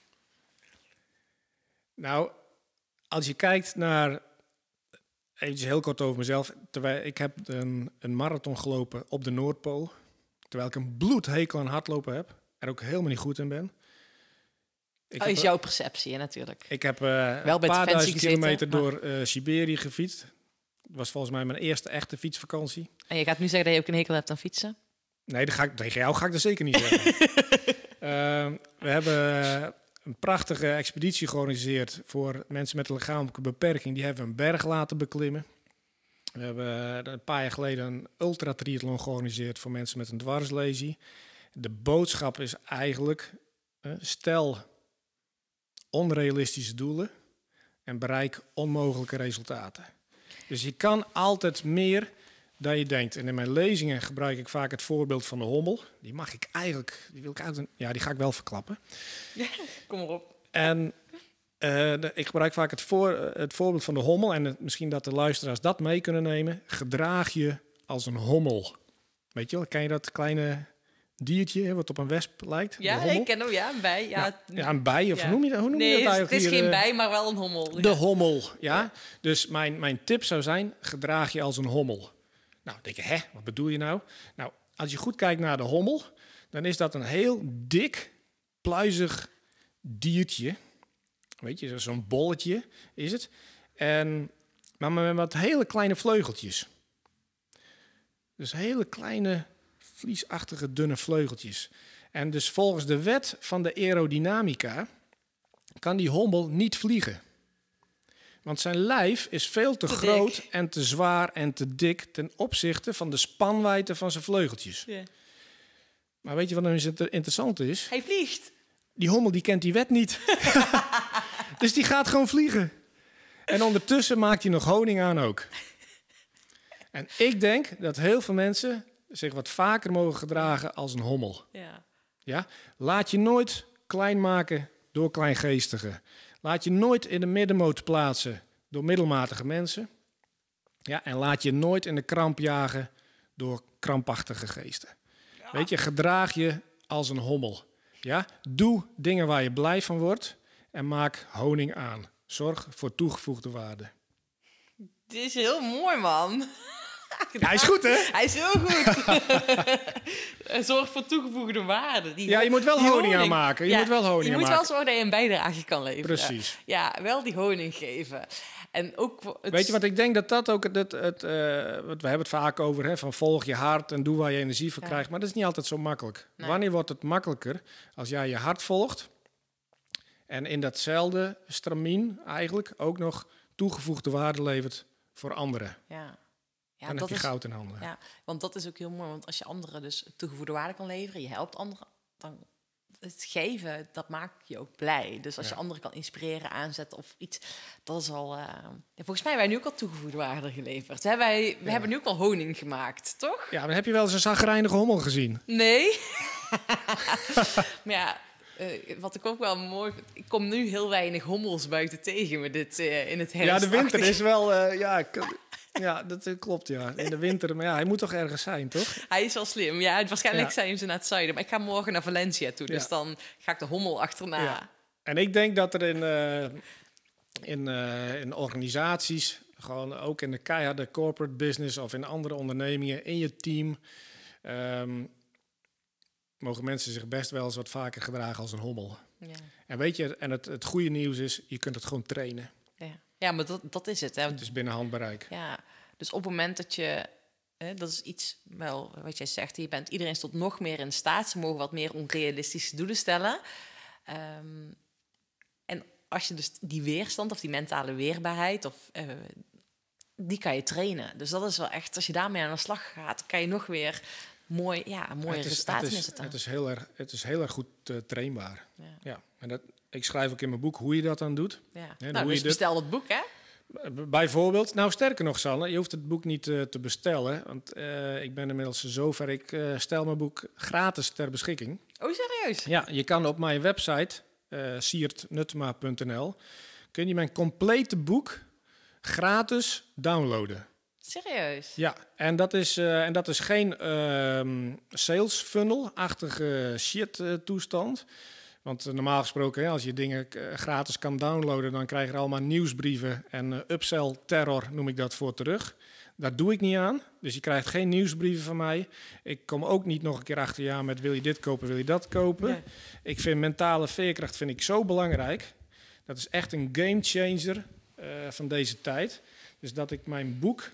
Nou, als je kijkt naar, even heel kort over mezelf. Terwijl ik heb een, een marathon gelopen op de Noordpool. Terwijl ik een bloedhekel aan hardlopen heb. Er ook helemaal niet goed in ben. Ik oh, is heb, jouw perceptie, hè, natuurlijk. Ik heb uh, Wel een paar duizend kilometer maar... door uh, Siberië gefietst. Het was volgens mij mijn eerste echte fietsvakantie. En je gaat nu zeggen dat je ook een hekel hebt aan fietsen? Nee, dat ga ik, tegen jou ga ik dat zeker niet zeggen. uh, we hebben een prachtige expeditie georganiseerd voor mensen met een lichamelijke beperking. Die hebben een berg laten beklimmen. We hebben een paar jaar geleden een ultratriathlon georganiseerd voor mensen met een dwarslesie. De boodschap is eigenlijk, uh, stel onrealistische doelen en bereik onmogelijke resultaten. Dus je kan altijd meer dan je denkt. En in mijn lezingen gebruik ik vaak het voorbeeld van de hommel. Die mag ik eigenlijk, die wil ik eigenlijk, ja, die ga ik wel verklappen. Ja, kom maar op. En uh, de, ik gebruik vaak het, voor, uh, het voorbeeld van de hommel. En het, misschien dat de luisteraars dat mee kunnen nemen. Gedraag je als een hommel. Weet je wel, ken je dat kleine diertje wat op een wesp lijkt? Ja, ik ken hem, ja, een bij. Ja, ja, ja een bij, of ja. hoe noem je dat, hoe noem nee, je dat eigenlijk? Het is hier, geen uh, bij, maar wel een hommel. De ja. hommel, ja. ja. Dus mijn, mijn tip zou zijn, gedraag je als een hommel. Nou, denk je, hè, wat bedoel je nou? Nou, als je goed kijkt naar de hommel, dan is dat een heel dik, pluizig diertje. Weet je, zo'n bolletje is het. En, maar met wat hele kleine vleugeltjes. Dus hele kleine, vliesachtige, dunne vleugeltjes. En dus volgens de wet van de aerodynamica kan die hommel niet vliegen. Want zijn lijf is veel te, te groot dik. en te zwaar en te dik ten opzichte van de spanwijdte van zijn vleugeltjes. Yeah. Maar weet je wat nou interessant is? Hij vliegt. Die hommel die kent die wet niet. Dus die gaat gewoon vliegen. En ondertussen maakt hij nog honing aan ook. En ik denk dat heel veel mensen zich wat vaker mogen gedragen als een hommel. Ja. Ja? Laat je nooit klein maken door kleingeestigen. Laat je nooit in de middenmoot plaatsen door middelmatige mensen. Ja, en laat je nooit in de kramp jagen door krampachtige geesten. Ja. Weet je, gedraag je als een hommel. Ja? Doe dingen waar je blij van wordt en maak honing aan. Zorg voor toegevoegde waarde. Dit is heel mooi, man. Ja, hij is goed, hè? Hij is heel goed. Zorg voor toegevoegde waarde. Die ja, je moet wel honing, honing aanmaken. Je ja, moet wel honing Je moet aanmaken. wel zorgen dat je een bijdrage kan leveren. Precies. Ja, wel die honing geven. En ook het... Weet je wat ik denk dat dat ook... Het, het, het, uh, we hebben het vaak over, hè, van volg je hart en doe waar je energie voor ja. krijgt. Maar dat is niet altijd zo makkelijk. Nee. Wanneer wordt het makkelijker? Als jij je hart volgt en in datzelfde stramien eigenlijk ook nog toegevoegde waarde levert voor anderen. Ja. Ja, dan dat heb je is, goud in handen. Ja, want dat is ook heel mooi. Want als je anderen dus toegevoegde waarde kan leveren, je helpt anderen, dan het geven, dat maakt je ook blij. Dus als ja. je anderen kan inspireren, aanzetten of iets, dat is al... Uh, ja, volgens mij hebben wij nu ook al toegevoegde waarde geleverd. Hè? Wij, we ja. hebben nu ook al honing gemaakt, toch? Ja, maar heb je wel eens een zagrijnige hommel gezien? Nee. Maar ja... Uh, wat ik ook wel mooi vind, ik kom nu heel weinig hommels buiten tegen met dit uh, in het herfst. Ja, de winter is wel... Uh, ja, ja, dat uh, klopt, ja. In de winter, maar ja, hij moet toch ergens zijn, toch? Hij is wel slim. Ja, waarschijnlijk ja. zijn ze naar het zuiden. Maar ik ga morgen naar Valencia toe, dus ja. dan ga ik de hommel achterna. Ja. En ik denk dat er in, uh, in, uh, in organisaties, gewoon ook in de keiharde corporate business of in andere ondernemingen, in je team... Um, mogen mensen zich best wel eens wat vaker gedragen als een hommel. Ja. En weet je, en het, het goede nieuws is, je kunt het gewoon trainen. Ja, ja maar dat, dat is het. Hè. Het is binnen handbereik. Ja, dus op het moment dat je, hè, dat is iets, wel, wat jij zegt, je bent iedereen is tot nog meer in staat. Ze mogen wat meer onrealistische doelen stellen. Um, en als je dus die weerstand of die mentale weerbaarheid, of, uh, die kan je trainen. Dus dat is wel echt, als je daarmee aan de slag gaat, kan je nog weer... Mooi, ja, mooie het is, resultaten het is, is het dan. Het is heel erg, het is heel erg goed uh, trainbaar. Ja. Ja. En dat, ik schrijf ook in mijn boek hoe je dat dan doet. Ja. He, nou, hoe dus je bestel dat boek, hè? Bijvoorbeeld, nou sterker nog, Sanne, je hoeft het boek niet uh, te bestellen. Want uh, ik ben inmiddels zover, ik uh, stel mijn boek gratis ter beschikking. Oh, serieus? Ja, je kan op mijn website, uh, siert nutma punt n l, kun je mijn complete boek gratis downloaden. Serieus? Ja, en dat is, uh, en dat is geen uh, sales funnel-achtige shit uh, toestand. Want uh, normaal gesproken, hè, als je dingen uh, gratis kan downloaden, dan krijg je er allemaal nieuwsbrieven en uh, upsell terror noem ik dat voor terug. Daar doe ik niet aan. Dus je krijgt geen nieuwsbrieven van mij. Ik kom ook niet nog een keer achter je aan met wil je dit kopen, wil je dat kopen. Nee. Ik vind mentale veerkracht vind ik zo belangrijk. Dat is echt een game changer uh, van deze tijd. Dus dat ik mijn boek...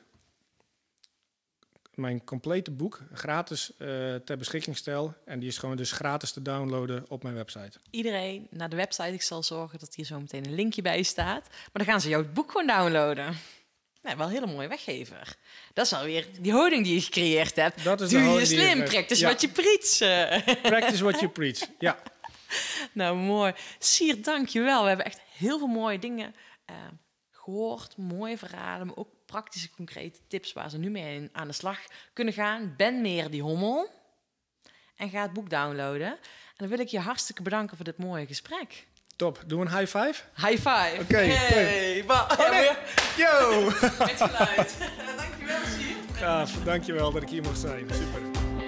mijn complete boek gratis uh, ter beschikking stel. En die is gewoon dus gratis te downloaden op mijn website. Iedereen naar de website. Ik zal zorgen dat hier zo meteen een linkje bij staat. Maar dan gaan ze jouw boek gewoon downloaden. Nee, wel een hele mooie weggever. Dat is alweer die houding die je gecreëerd hebt. Dat is Doe de je slim, practice ja. what you preach. Practice what you preach, ja. Nou, mooi. Sier, dank je wel. We hebben echt heel veel mooie dingen uh, gehoord. Mooie verhalen, maar ook praktische, concrete tips waar ze nu mee aan de slag kunnen gaan. Ben meer die hommel. En ga het boek downloaden. En dan wil ik je hartstikke bedanken voor dit mooie gesprek. Top. Doen we een high five? High five. Oké. Okay, hey, oh, nee. Yo! Met geluid. Dankjewel, Sier. Gaaf. Dankjewel dat ik hier mocht zijn. Super.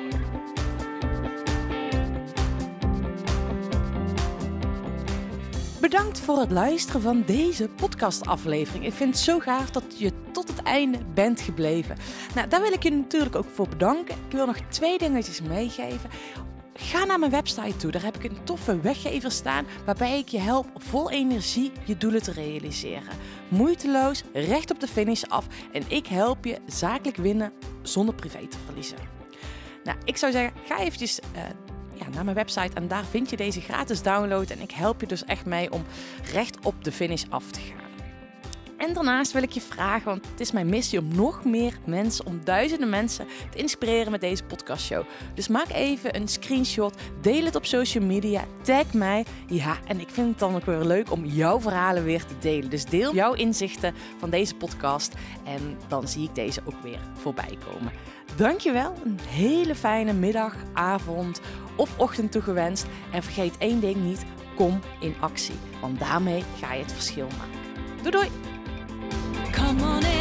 Bedankt voor het luisteren van deze podcastaflevering. Ik vind het zo gaaf dat je tot het einde bent gebleven. Nou, daar wil ik je natuurlijk ook voor bedanken. Ik wil nog twee dingetjes meegeven. Ga naar mijn website toe. Daar heb ik een toffe weggever staan waarbij ik je help vol energie je doelen te realiseren. Moeiteloos, recht op de finish af en ik help je zakelijk winnen zonder privé te verliezen. Nou, ik zou zeggen, ga eventjes uh, ja, naar mijn website en daar vind je deze gratis download en ik help je dus echt mee om recht op de finish af te gaan. En daarnaast wil ik je vragen, want het is mijn missie om nog meer mensen, om duizenden mensen te inspireren met deze podcastshow. Dus maak even een screenshot, deel het op social media, tag mij. Ja, en ik vind het dan ook weer leuk om jouw verhalen weer te delen. Dus deel jouw inzichten van deze podcast en dan zie ik deze ook weer voorbij komen. Dankjewel, een hele fijne middag, avond of ochtend toegewenst. En vergeet één ding niet, kom in actie. Want daarmee ga je het verschil maken. Doei doei! Come on in.